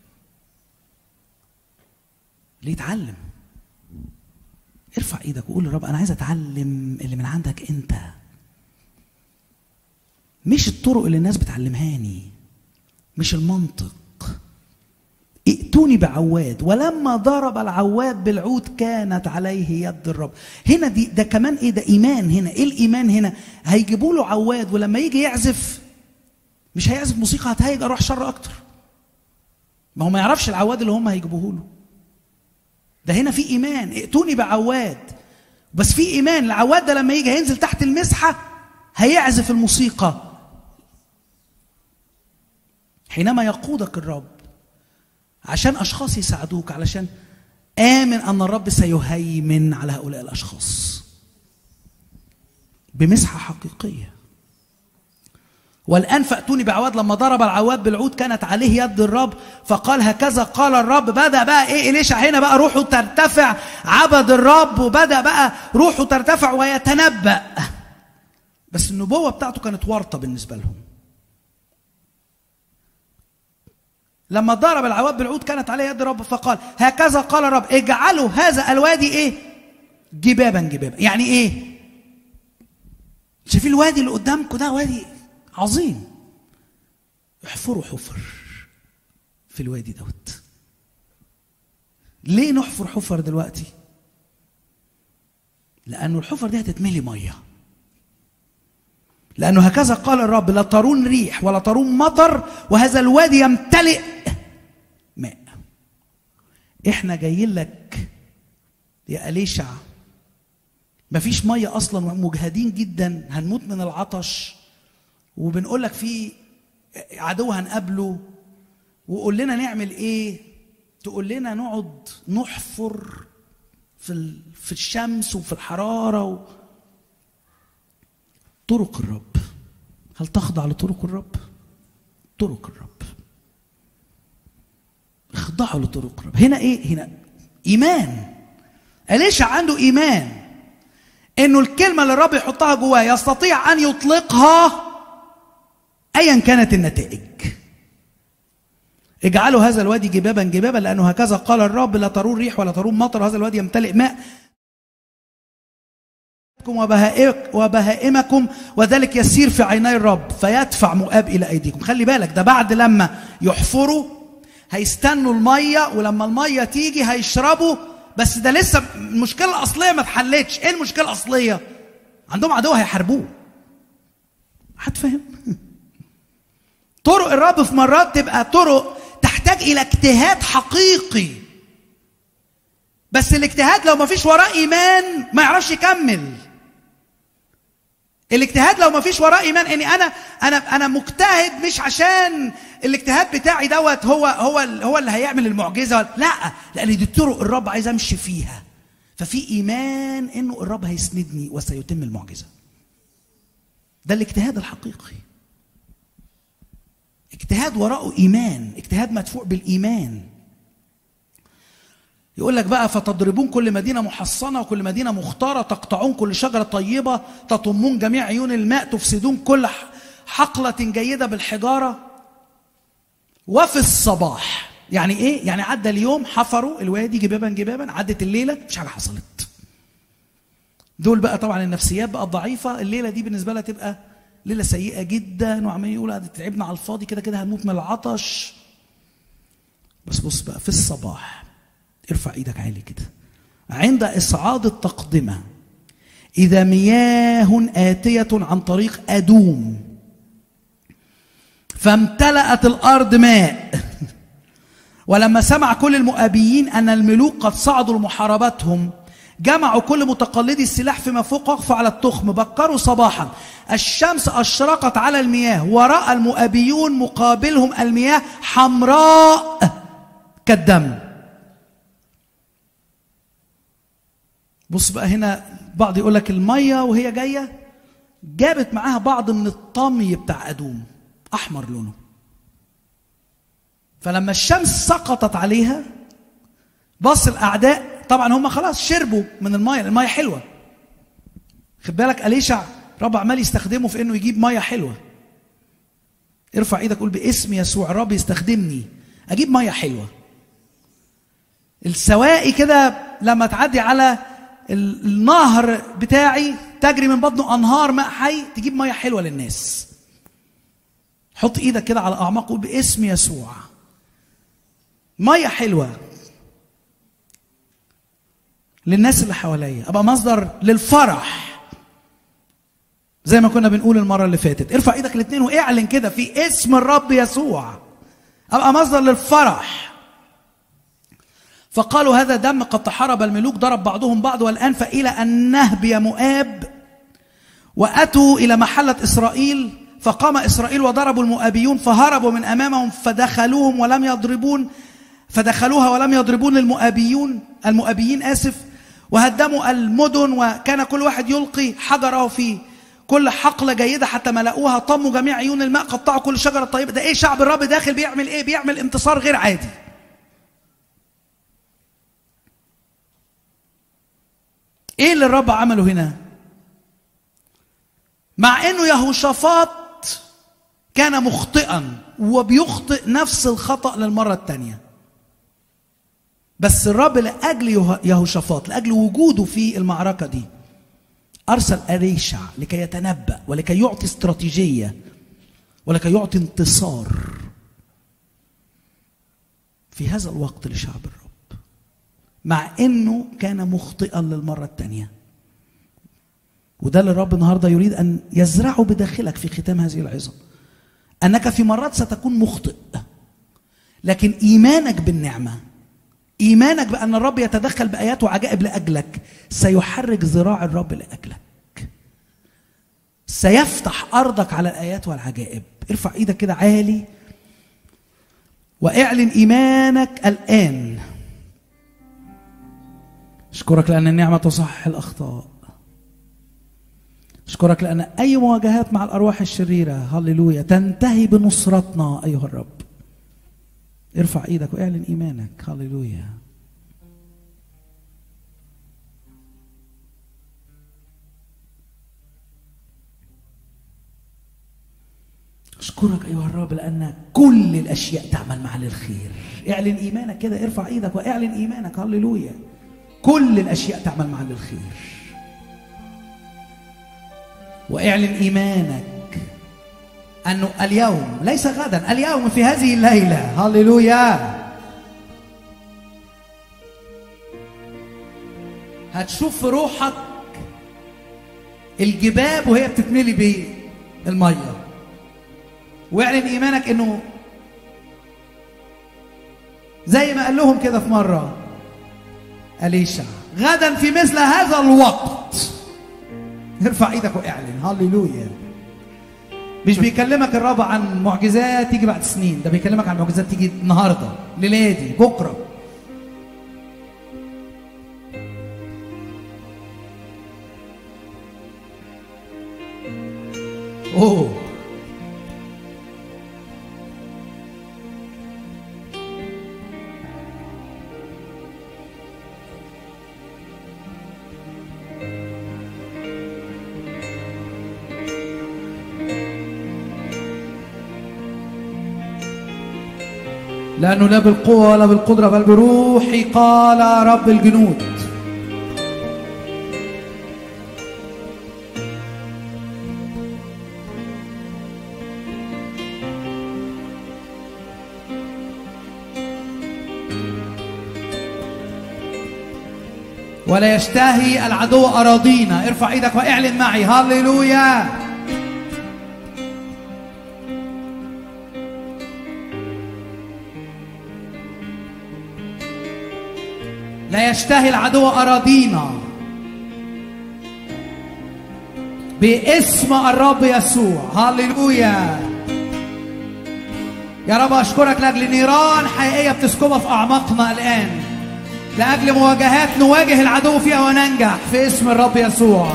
ليه؟ يتعلم. ارفع ايدك وقول للرب: انا عايز اتعلم اللي من عندك انت، مش الطرق اللي الناس بتعلمهاني، مش المنطق. ائتوني ائتوني بعواد. ولما ضرب العواد بالعود كانت عليه يد الرب. هنا دي ده كمان ايه؟ ده ايمان. هنا ايه الايمان؟ هنا هيجيبوا له عواد، ولما يجي يعزف مش هيعزف موسيقى هتهيج اروح شر اكتر. ما هو ما يعرفش العواد اللي هم هيجيبوه له. ده هنا في ايمان، ائتوني بعواد. بس في ايمان، العواد ده لما يجي هينزل تحت المسحه هيعزف الموسيقى. حينما يقودك الرب عشان اشخاص يساعدوك، علشان امن ان الرب سيهيمن على هؤلاء الاشخاص بمسحه حقيقيه. والان فاتوني بعواد. لما ضرب العواد بالعود كانت عليه يد الرب، فقال هكذا قال الرب. بدا بقى ايه إليشع هنا بقى روحه ترتفع، عبد الرب، وبدا بقى روحه ترتفع ويتنبأ. بس النبوه بتاعته كانت ورطه بالنسبه لهم. لما ضرب العواد بالعود كانت عليه يد الرب، فقال هكذا قال الرب اجعلوا هذا الوادي ايه؟ جبابا جبابا. يعني ايه؟ شايفين الوادي اللي قدامكم ده؟ وادي عظيم. احفروا حفر في الوادي دوت. ليه نحفر حفر دلوقتي؟ لأنه الحفر دي هتتملي ميه. لأنه هكذا قال الرب لا ترون ريح ولا ترون مطر وهذا الوادي يمتلئ ماء. احنا جايين لك يا إليشع، مفيش ميه اصلا ومجهدين جدا، هنموت من العطش، وبنقول لك في عدو هنقابله، وقول لنا نعمل ايه؟ تقول لنا نقعد نحفر في في الشمس وفي الحراره و... طرق الرب. هل تخضع لطرق الرب؟ طرق الرب. اخضعوا لطرق الرب. هنا ايه؟ هنا ايمان. إليشع عنده ايمان انه الكلمه اللي الرب يحطها جواه يستطيع ان يطلقها ايا كانت النتائج. اجعلوا هذا الوادي جبابا جبابا لانه هكذا قال الرب لا ترون ريح ولا ترون مطر هذا الوادي يمتلئ ماء وبهائمكم وذلك يسير في عيني الرب فيدفع مؤاب الى ايديكم. خلي بالك ده بعد لما يحفروا هيستنوا الميه، ولما الميه تيجي هيشربوا. بس ده لسه المشكله الاصليه ما اتحلتش. ايه المشكله الاصليه؟ عندهم عدو هيحاربوه. حد فاهم؟ طرق الرب في مرات تبقى طرق تحتاج الى اجتهاد حقيقي، بس الاجتهاد لو ما فيش وراه ايمان ما يعرفش يكمل. الاجتهاد لو ما فيش وراه ايمان اني انا انا انا مجتهد مش عشان الاجتهاد بتاعي دوت هو هو هو اللي هيعمل المعجزه، لا، لان دي طرق الرب عايز امشي فيها، ففي ايمان انه الرب هيسندني وسيتم المعجزه. ده الاجتهاد الحقيقي. اجتهاد وراءه ايمان، اجتهاد مدفوع بالايمان. يقول لك بقى فتضربون كل مدينه محصنه وكل مدينه مختاره، تقطعون كل شجره طيبه، تطمون جميع عيون الماء، تفسدون كل حقله جيده بالحجاره. وفي الصباح، يعني ايه؟ يعني عدى اليوم حفروا الوادي جبابا جبابا، عدت الليله مفيش حاجه حصلت. دول بقى طبعا النفسيات بقى ضعيفه، الليله دي بالنسبه لها تبقى ليله سيئه جدا، وعمالين يقولوا تعبنا على الفاضي، كده كده هنموت من العطش. بس بص بقى في الصباح، ارفع ايدك عالي كده، عند اصعاد التقدمه اذا مياه اتيه عن طريق ادوم فامتلأت الارض ماء. ولما سمع كل المؤابيين ان الملوك قد صعدوا لمحاربتهم جمعوا كل متقلدي السلاح فيما فوق وقفوا على التخم. بكروا صباحا الشمس اشرقت على المياه وراى المؤابيون مقابلهم المياه حمراء كالدم. بص بقى هنا، بعض يقول لك الميه وهي جايه جابت معاها بعض من الطمي بتاع ادوم احمر لونه، فلما الشمس سقطت عليها بص الاعداء، طبعا هم خلاص شربوا من الميه، الميه حلوه. خد بالك إليشع رب عمال يستخدمه في انه يجيب ميه حلوه. ارفع ايدك قول باسم يسوع الرب يستخدمني اجيب ميه حلوه. السواقي كده لما تعدي على النهر بتاعي تجري من بطنه انهار ماء حي، تجيب ميه حلوه للناس. حط ايدك كده على اعماق قول باسم يسوع ميه حلوه للناس اللي حواليا، ابقى مصدر للفرح زي ما كنا بنقول المره اللي فاتت. ارفع ايدك الاثنين واعلن كده في اسم الرب يسوع، ابقى مصدر للفرح. فقالوا هذا دم قد تحارب الملوك، ضرب بعضهم بعض، والان فإلى ان نهبي مؤاب. واتوا الى محله اسرائيل، فقام اسرائيل وضربوا المؤابيون فهربوا من امامهم، فدخلوهم ولم يضربون فدخلوها ولم يضربون المؤابيون المؤابيين اسف وهدموا المدن، وكان كل واحد يلقي حجره في كل حقله جيده حتى ملأوها، طموا جميع عيون الماء، قطعوا كل شجره طيبه. ده ايه؟ شعب الرب داخل بيعمل ايه؟ بيعمل انتصار غير عادي. ايه اللي الرب عمله هنا؟ مع انه يهوشافاط كان مخطئا وبيخطئ نفس الخطأ للمرة الثانية، بس الرب لأجل يهوشافاط، لأجل وجوده في المعركة دي، أرسل أريشع لكي يتنبأ ولكي يعطي استراتيجية ولكي يعطي انتصار في هذا الوقت لشعب الرب، مع انه كان مخطئا للمرة الثانية. وده اللي الرب النهارده يريد ان يزرعه بداخلك في ختام هذه العظة، انك في مرات ستكون مخطئ، لكن ايمانك بالنعمة، ايمانك بان الرب يتدخل بايات وعجائب لاجلك، سيحرك ذراع الرب لاجلك، سيفتح ارضك على الايات والعجائب. ارفع ايدك كده عالي واعلن ايمانك الان. اشكرك لان النعمة تصحح الاخطاء. اشكرك لان اي مواجهات مع الارواح الشريرة هللويا تنتهي بنصرتنا ايها الرب. ارفع ايدك واعلن ايمانك. هللويا. اشكرك ايها الرب لان كل الاشياء تعمل معا للخير. اعلن ايمانك كده، ارفع ايدك واعلن ايمانك. هللويا. كل الاشياء تعمل معا للخير. واعلن ايمانك انه اليوم ليس غدا، اليوم في هذه الليله. هللويا. هتشوف في روحك الجباب وهي بتتملي بالميه. واعلن ايمانك انه زي ما قال لهم كده في مره أليشع، غدا في مثل هذا الوقت. ارفع ايدك واعلن. هللويا. مش بيكلمك الرب عن معجزات تيجي بعد سنين، ده بيكلمك عن معجزات تيجي النهارده، ليلادي، بكره. اوه لأنه لا بالقوة ولا بالقدرة بل بروحي قال رب الجنود. ولا يشتهي العدو أراضينا. ارفع ايدك واعلن معي. هللويا. لا يشتهي العدو أراضينا باسم الرب يسوع. هللويا. يا رب أشكرك لأجل نيران حقيقية بتسكبها في أعماقنا الآن، لأجل مواجهات نواجه العدو فيها وننجح في اسم الرب يسوع.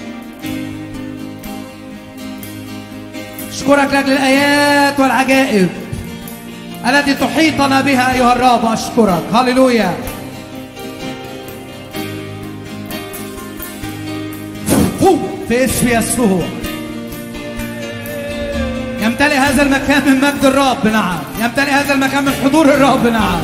أشكرك لأجل الآيات والعجائب التي تحيطنا بها أيها الرب. أشكرك. هللويا. في اسم يسوع يمتلئ هذا المكان من مجد الرب. نعم. يمتلئ هذا المكان من حضور الرب. نعم.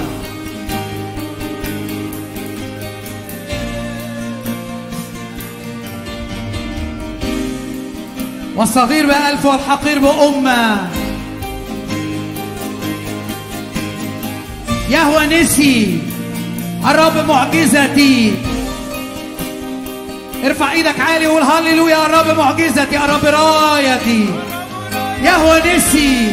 والصغير بألف والحقير بأمة. يهوى نسي، الرب معجزتي. ارفع ايدك عالي وقول هللويا. يا رب معجزتي، يا رب رايتي، يهوى نسي.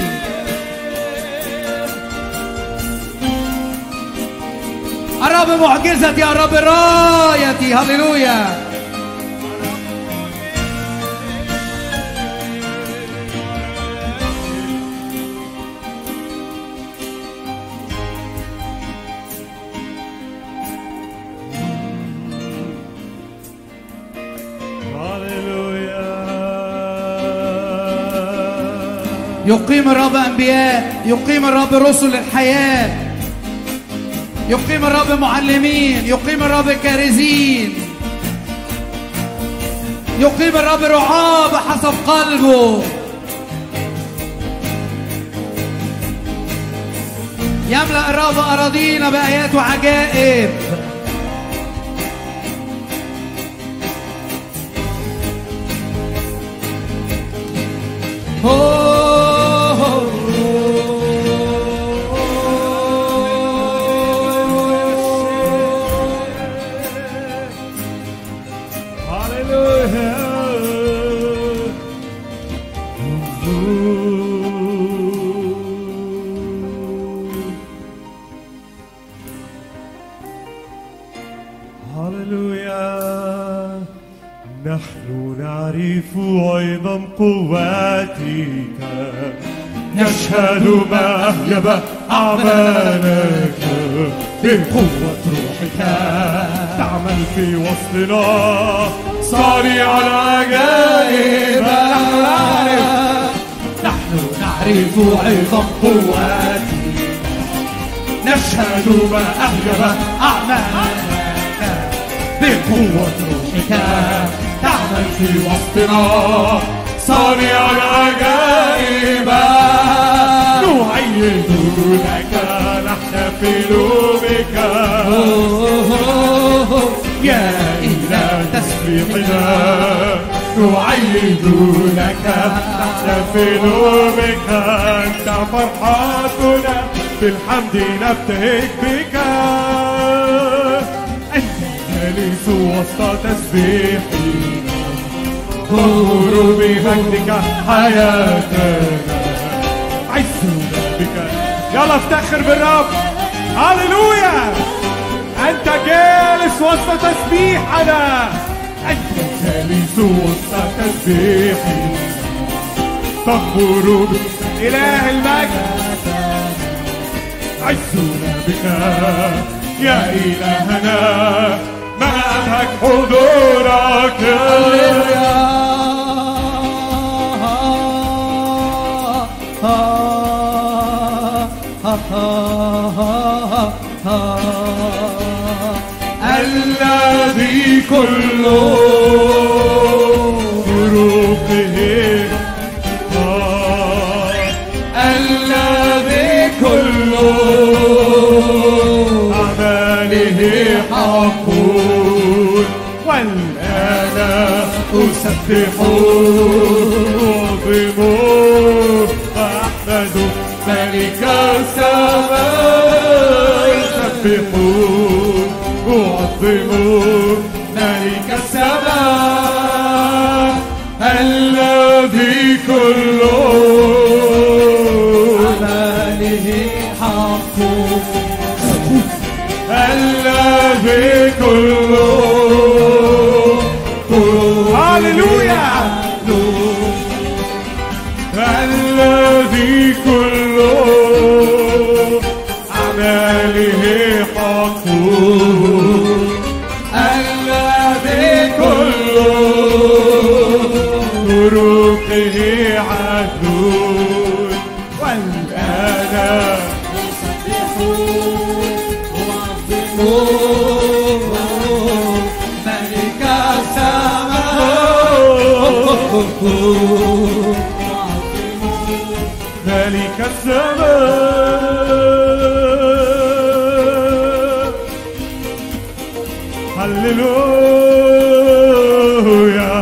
الرب معجزتي، يا رب رايتي. هللويا. يقيم الرب أنبياء، يقيم الرب رسل الحياة، يقيم الرب معلمين، يقيم الرب كارزين، يقيم الرب رعاة بحسب قلبه. يملأ الرب أراضينا بآيات وعجائب. قواتك نشهد ما أهيب أعمالك بقوة روحك تعمل في وسطنا صانع العجائب. نحن نعرف عظم قواتك نشهد ما أهيب أعمالك بقوة روحك تعمل في وسطنا صانع العجائب. نعيد لك نحتفل بك يا إله تسبيحنا. نعيد لك نحتفل بك أنت فرحتنا بالحمد نبتهج بك. أنت جالس وسط تسبيحنا نور بمجدك حياتنا عزنا بك. يلا افتخر بالرب. هللويا. أنت جالس وسط تسبيحنا، أنت جالس وسط تسبيحنا تخبر إله المجد عزنا بك يا إلهنا. ما أبهك حضورك. الذي كل طرقه الذي كل أعماله حق والآن أسبح أعظم وأحمد ملك السماء. أسبح أعظم ملك السماء الذي كل أعماله حق الذي كل. هللويا. الذي كل أعماله حق الذي كل طرقه عدل والآن نسبح ونعظم ملك السماء ملك السماء. هللويا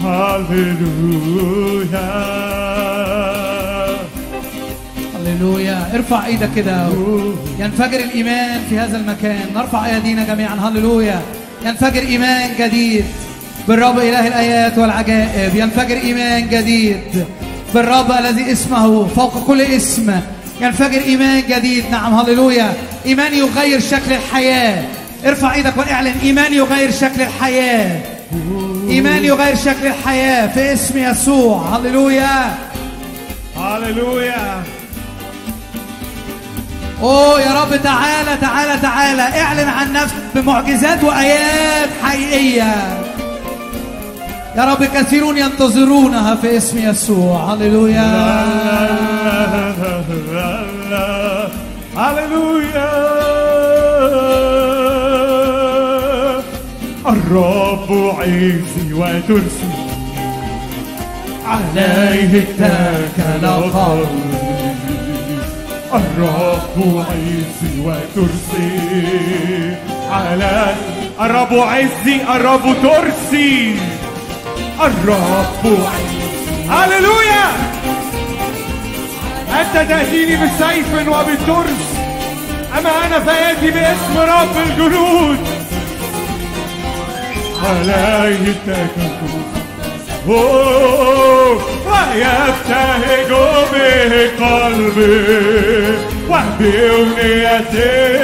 هللويا هللويا هللويا. ارفع ايدك كده. ينفجر الايمان في هذا المكان. نرفع ايدينا جميعا. هللويا. ينفجر ايمان جديد بالرب اله الايات والعجائب. ينفجر ايمان جديد بالرب الذي اسمه فوق كل اسم. ينفجر ايمان جديد. نعم هللويا. ايمان يغير شكل الحياه. ارفع ايدك واعلن ايمان يغير شكل الحياه. ايمان يغير شكل الحياه في اسم يسوع. هللويا. هللويا. اوه يا رب تعالى تعالى تعالى. اعلن عن نفسك بمعجزات وايات حقيقيه يا رب. كثيرون ينتظرونها في اسم يسوع. هللويا. هللويا. الرب عزي وترسي عليه اتكل قلبي. الرب عزي وترسي على الرب عزي. الرب ترسي. الرب عزي. هللويا. أنت تأتيني بسيف وبالترس، أما أنا فآتي باسم رب الجنود. عليه اتكلت ويبتهج به قلبي وبأمنيتي.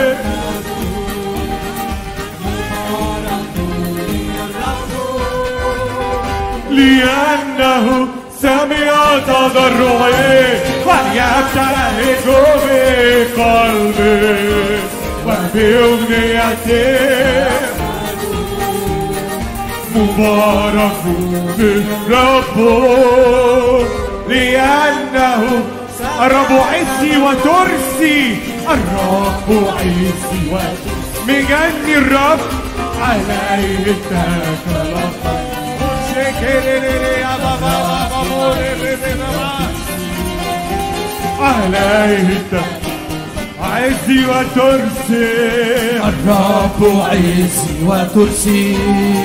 لأنه سمع تضرعي ويبتهج بقلبي وبأمنيتي. مبارك الرب لأنه الرب عزي وترسي. الرب عزي وترسي. مجني الرب عليه اتكل. عليه عزي وترسي. الرب عزي وترسي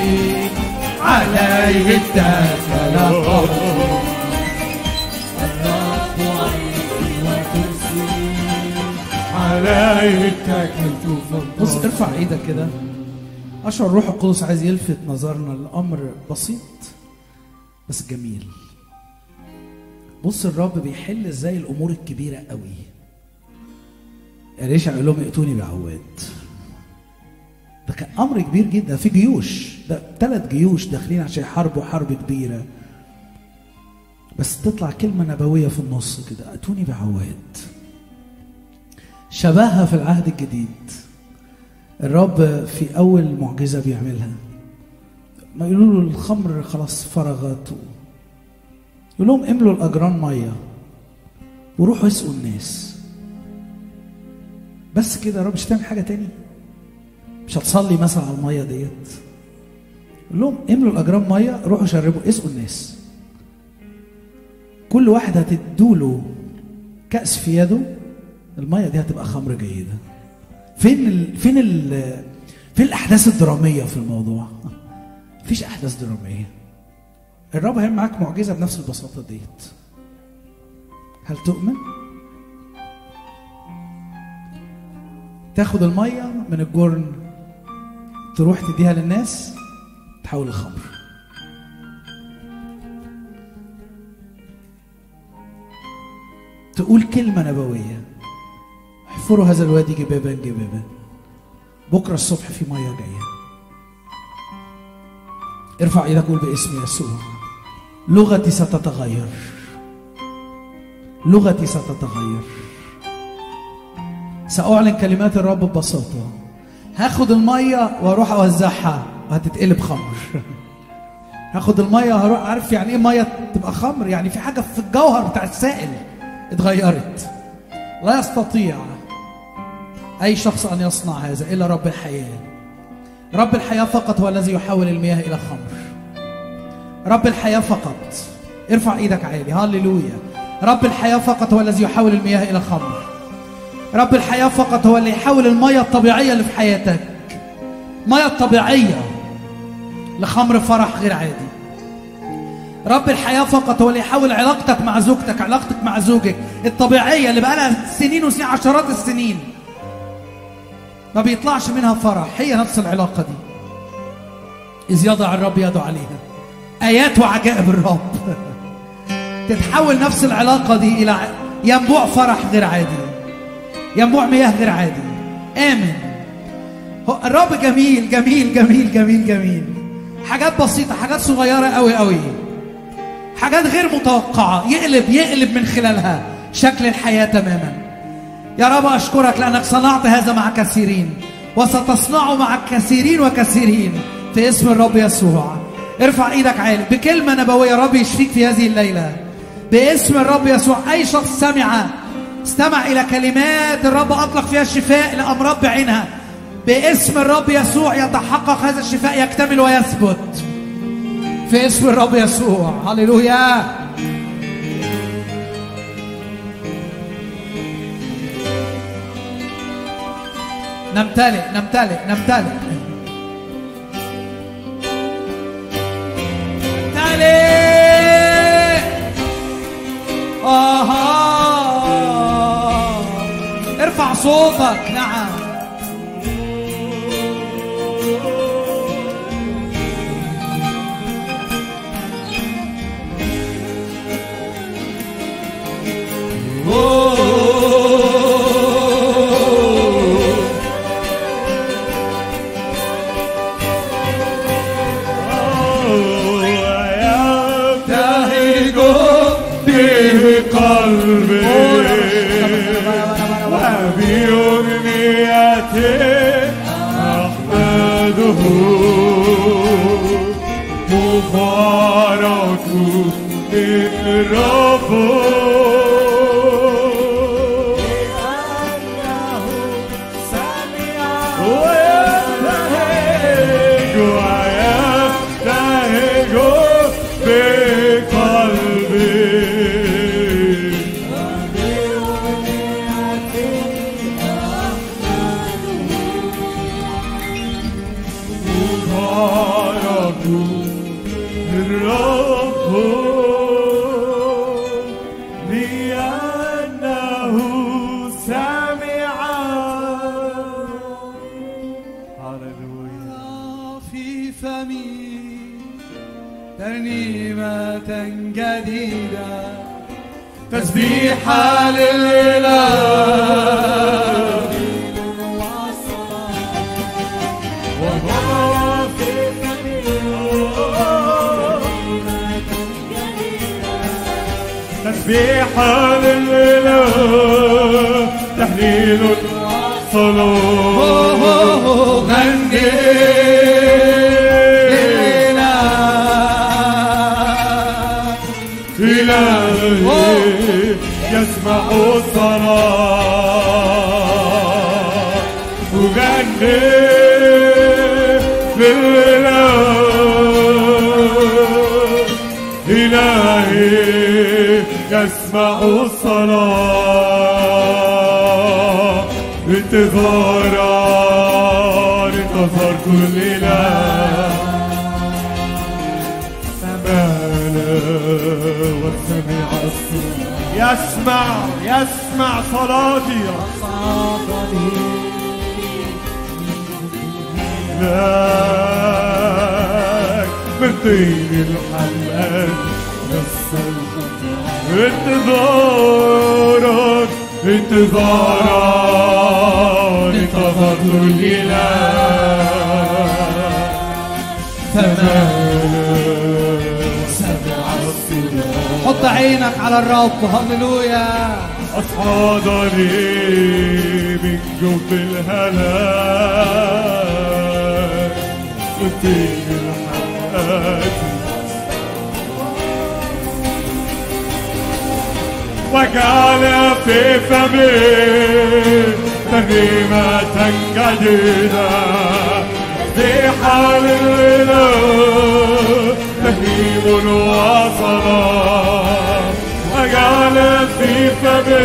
عليه اتكل. الرب عزي وترسي عليه اتكلت. بص ارفع ايدك كده. اشعر الروح القدس عايز يلفت نظرنا لامر بسيط بس جميل. بص الرب بيحل ازاي الامور الكبيره قوي. ليش قال لهم ائتوني بعواد؟ ده كان امر كبير جدا. في جيوش، ده ثلاث جيوش داخلين عشان يحاربوا حرب كبيره، بس تطلع كلمه نبويه في النص كده، ائتوني بعواد. شبهها في العهد الجديد الرب في اول معجزه بيعملها. ما يقولوا له الخمر خلاص فرغت، يقول لهم املوا الاجران ميه وروحوا اسقوا الناس. بس كده يا رب، مش هتعمل حاجه تاني؟ مش هتصلي مثلا على الميه ديت؟ يقول لهم املوا الاجران ميه، روحوا شربوا اسقوا الناس. كل واحد هتدوله كأس في يده، الميه دي هتبقى خمر جيده. فين ال... فين ال... فين الاحداث الدراميه في الموضوع؟ مفيش احداث دراميه. الرب هيعمل معاك معجزه بنفس البساطه ديت. هل تؤمن؟ تاخد الميه من الجرن تروح تديها للناس تحول الخمر. تقول كلمه نبويه، احفروا هذا الوادي جبابا جبابا، بكره الصبح في ميه جايه. ارفع ايدك قول باسم يسوع، لغتي ستتغير، لغتي ستتغير. سأعلن كلمات الرب ببساطة. هاخد المية واروح اوزعها وهتتقلب خمر. هاخد المية وهروح، عارف يعني ايه مية تبقى خمر؟ يعني في حاجة في الجوهر بتاع السائل اتغيرت. لا يستطيع اي شخص ان يصنع هذا الا رب الحياة. رب الحياة فقط هو الذي يحول المياه الى خمر. رب الحياة فقط. ارفع ايدك عالي، هاليلويا. رب الحياة فقط هو الذي يحول المياه الى خمر. رب الحياة فقط هو اللي يحول المياه الطبيعية اللي في حياتك، مياه طبيعية، لخمر فرح غير عادي. رب الحياة فقط هو اللي يحول علاقتك مع زوجتك، علاقتك مع زوجك الطبيعية اللي بقالها سنين وسنين عشرات السنين ما بيطلعش منها فرح، هي نفس العلاقة دي. إذ يضع الرب يده عليها، آيات وعجائب الرب تتحول نفس العلاقة دي إلى ينبوع فرح غير عادي، ينبوع مياه غير عادي. آمن. الرب جميل جميل جميل جميل جميل. حاجات بسيطة، حاجات صغيرة قوي قوي، حاجات غير متوقعة، يقلب يقلب من خلالها شكل الحياة تماما. يا رب أشكرك لأنك صنعت هذا مع كثيرين وستصنعه مع كثيرين وكثيرين في اسم الرب يسوع. ارفع ايدك عالي بكلمة نبوية رب يشفيك في هذه الليلة باسم الرب يسوع. أي شخص سمع استمع إلى كلمات الرب أطلق فيها الشفاء لأمراض بعينها، باسم الرب يسوع يتحقق هذا الشفاء، يكتمل ويثبت في اسم الرب يسوع. هللويا. نمتلئ نمتلئ نمتلئ نمتلئ. آه ارفع صوتك. نعم تسبيحة للإله وهو في تسبيحة للإله تهليل صلوات غني يسمع الصلاة وغني لله إلهي يسمع الصلاة انتظارا انتظر كل إله سمعنا وسمع الصلاة يسمع يسمع صلاتي لك من طين الحلقات انتظارك انتظارك انتظرت الإله حط عينك على الرب. هللويا. أصعدني من جوف الهلاك وطين الحياة وجعل في فمي ترنيمة جديدة في حال الإله تهيب وصلاة وجعل في فمي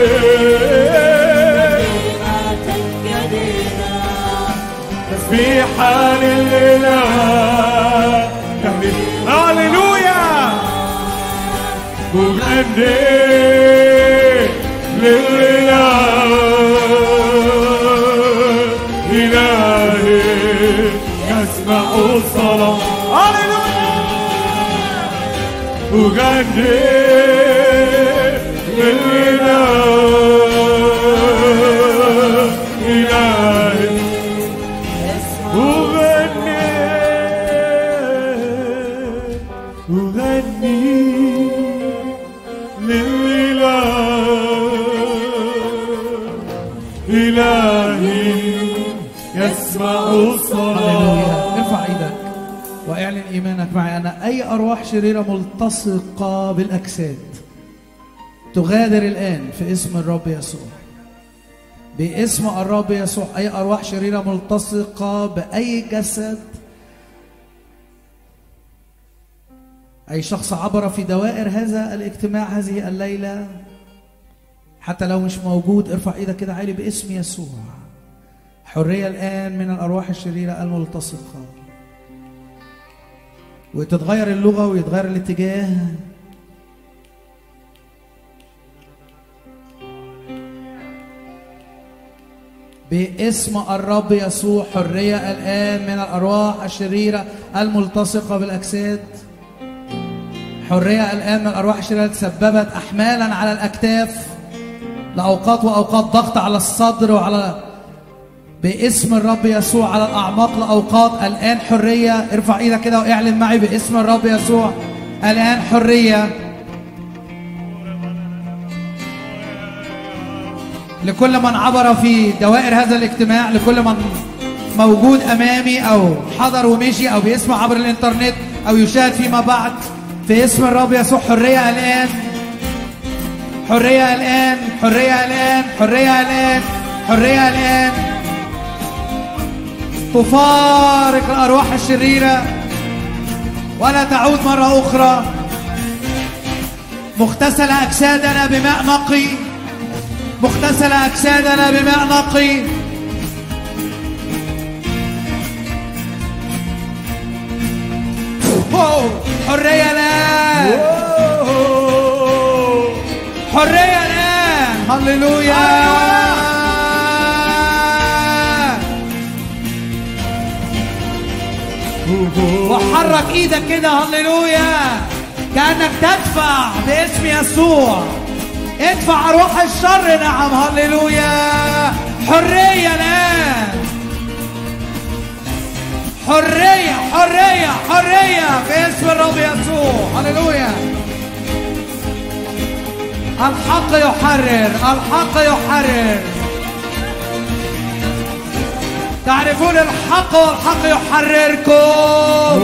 تسبيحا للإله. هللويا أغني للإله إلهي يسمع الصلاة. أغني للإله إلهي أغني أغني للإله إلهي يسمع الصلاة. ارفع ايدك واعلن ايمانك معي. انا اي ارواح شريره ملتصقه بالاجساد تغادر الان في اسم الرب يسوع. باسم الرب يسوع اي ارواح شريره ملتصقه باي جسد، اي شخص عبر في دوائر هذا الاجتماع هذه الليله حتى لو مش موجود، ارفع ايدك كده عالي باسم يسوع. حريه الان من الارواح الشريره الملتصقه، وتتغير اللغة ويتغير الاتجاه. باسم الرب يسوع حرية الآن من الأرواح الشريرة الملتصقة بالأجساد. حرية الآن من الأرواح الشريرة التي تسببت أحمالا على الأكتاف لأوقات وأوقات، ضغط على الصدر وعلى باسم الرب يسوع على الأعماق لأوقات. الآن حرية. ارفع ايدك كده واعلن معي باسم الرب يسوع الآن حرية لكل من عبر في دوائر هذا الاجتماع، لكل من موجود أمامي أو حضر ومشي أو بيسمع عبر الإنترنت أو يشاهد فيما بعد. في اسم الرب يسوع حرية الآن، حرية الآن، حرية الآن، حرية الآن، حرية الآن. تفارق الأرواح الشريرة ولا تعود مرة أخرى. مغتسل أجسادنا بماء نقي، مغتسل أجسادنا بماء نقي. حرية الآن، حرية الآن. هللويا. وحرك ايدك كده هللويا كأنك تدفع باسم يسوع. ادفع ارواح الشر. نعم هللويا. حرية الآن، حرية حرية حرية باسم الرب يسوع. هللويا. الحق يحرر، الحق يحرر. تعرفون الحق والحق يحرركم.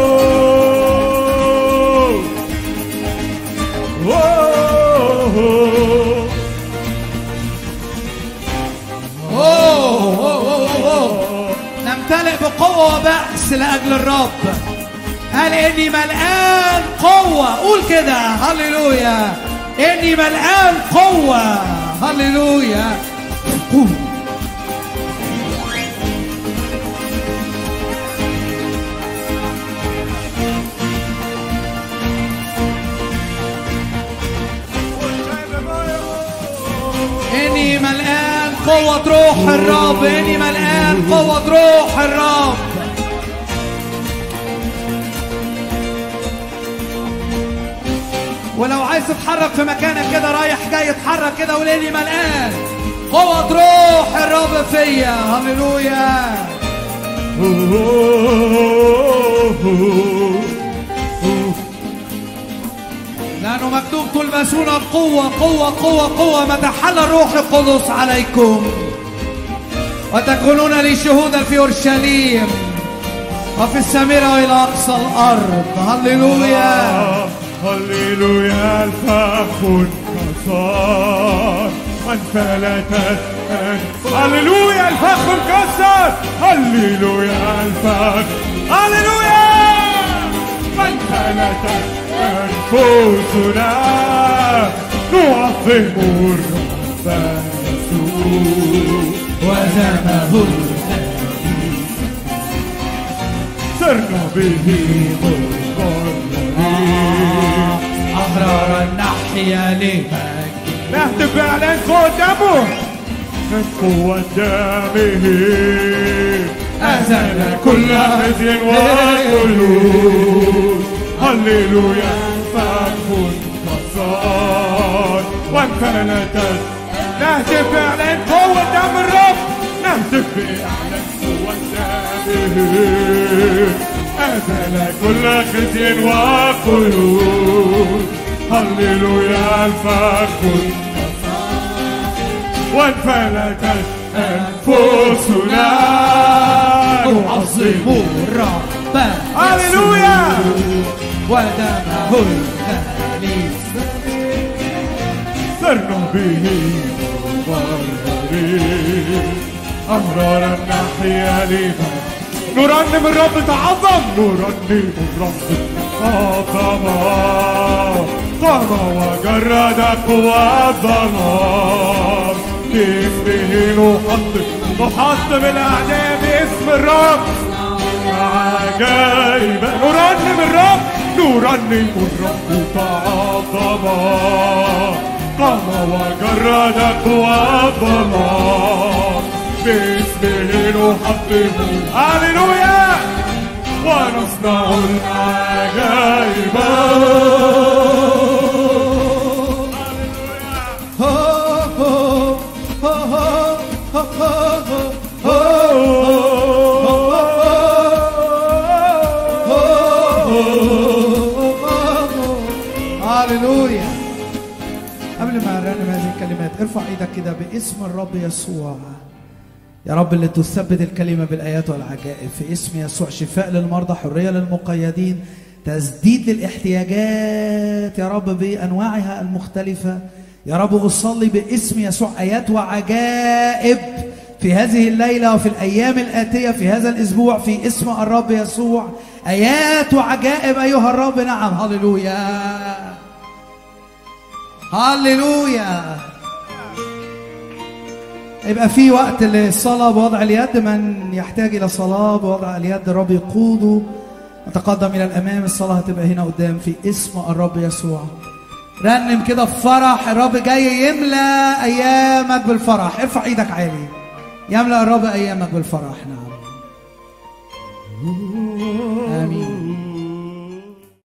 نمتلئ بقوة وبأس لأجل الرب. قال إني ملآن قوة. قول كده هللويا. إني ملآن قوة. هللويا. إني ملآن قوة روح الرب. إني ملآن قوة روح الرب. ولو عايز تتحرك في مكانك كده رايح جاي اتحرك كده وقول إني ملآن قوة روح الرب فيا. هللويا. لأنه مكتوب تلبسون القوة قوة قوة قوة متى حل الروح القدس عليكم وتكونون لي شهودا في أورشليم وفي السامرة وإلى أقصى الأرض. هللويا. هللويا. الفخ انكسر انفلتت. هللويا. الفخ انكسر. هللويا. الفخ. هللويا. انفلتت أنفسنا نعظم الرب يسوع وزمه سرنا به مقررين أحرارا نحن نحيا لمجده نهتف بإعلان قوة دمه من قوة دمه أزال كل خزي وكلود هللويا فك انتصار وانفلتت نهتف بإعلان قوة دم الرب نهتف بإعلان قوة دمه أزال كل خزي وكلود هللويا الفك وانفلتت أنفسنا نعظم الرب هللويا ودمه الخالص صرنا به مبررين أمرارا نحيا لمن نرنم الرب تعظم نرنم الرب تعظم قام وجرد قوى الظلام باسمه نحطم نحطم الأعداء باسم الرب عجائب نرنم الرب نرنم الرب تعظم قام وجرد قوى الظلام باسمه نحطم هللويا ونصنع العجائب هللويا. قبل ما نرنم هذه الكلمات ارفع ايدك كده باسم الرب يسوع. يا رب اللي تثبت الكلمة بالآيات والعجائب في اسم يسوع. شفاء للمرضى، حرية للمقيدين، تسديد للاحتياجات يا رب بأنواعها المختلفة. يا رب أصلي باسم يسوع آيات وعجائب في هذه الليلة وفي الأيام الآتية في هذا الأسبوع في اسم الرب يسوع. آيات وعجائب أيها الرب. نعم. هللويا هللويا. يبقى في وقت للصلاة بوضع اليد. من يحتاج إلى صلاة بوضع اليد الرب يقوده. نتقدم إلى الأمام. الصلاة هتبقى هنا قدام في اسم الرب يسوع. رنم كده بفرح. الرب جاي يملأ أيامك بالفرح. ارفع إيدك عالي. يملأ الرب أيامك بالفرح. نعم.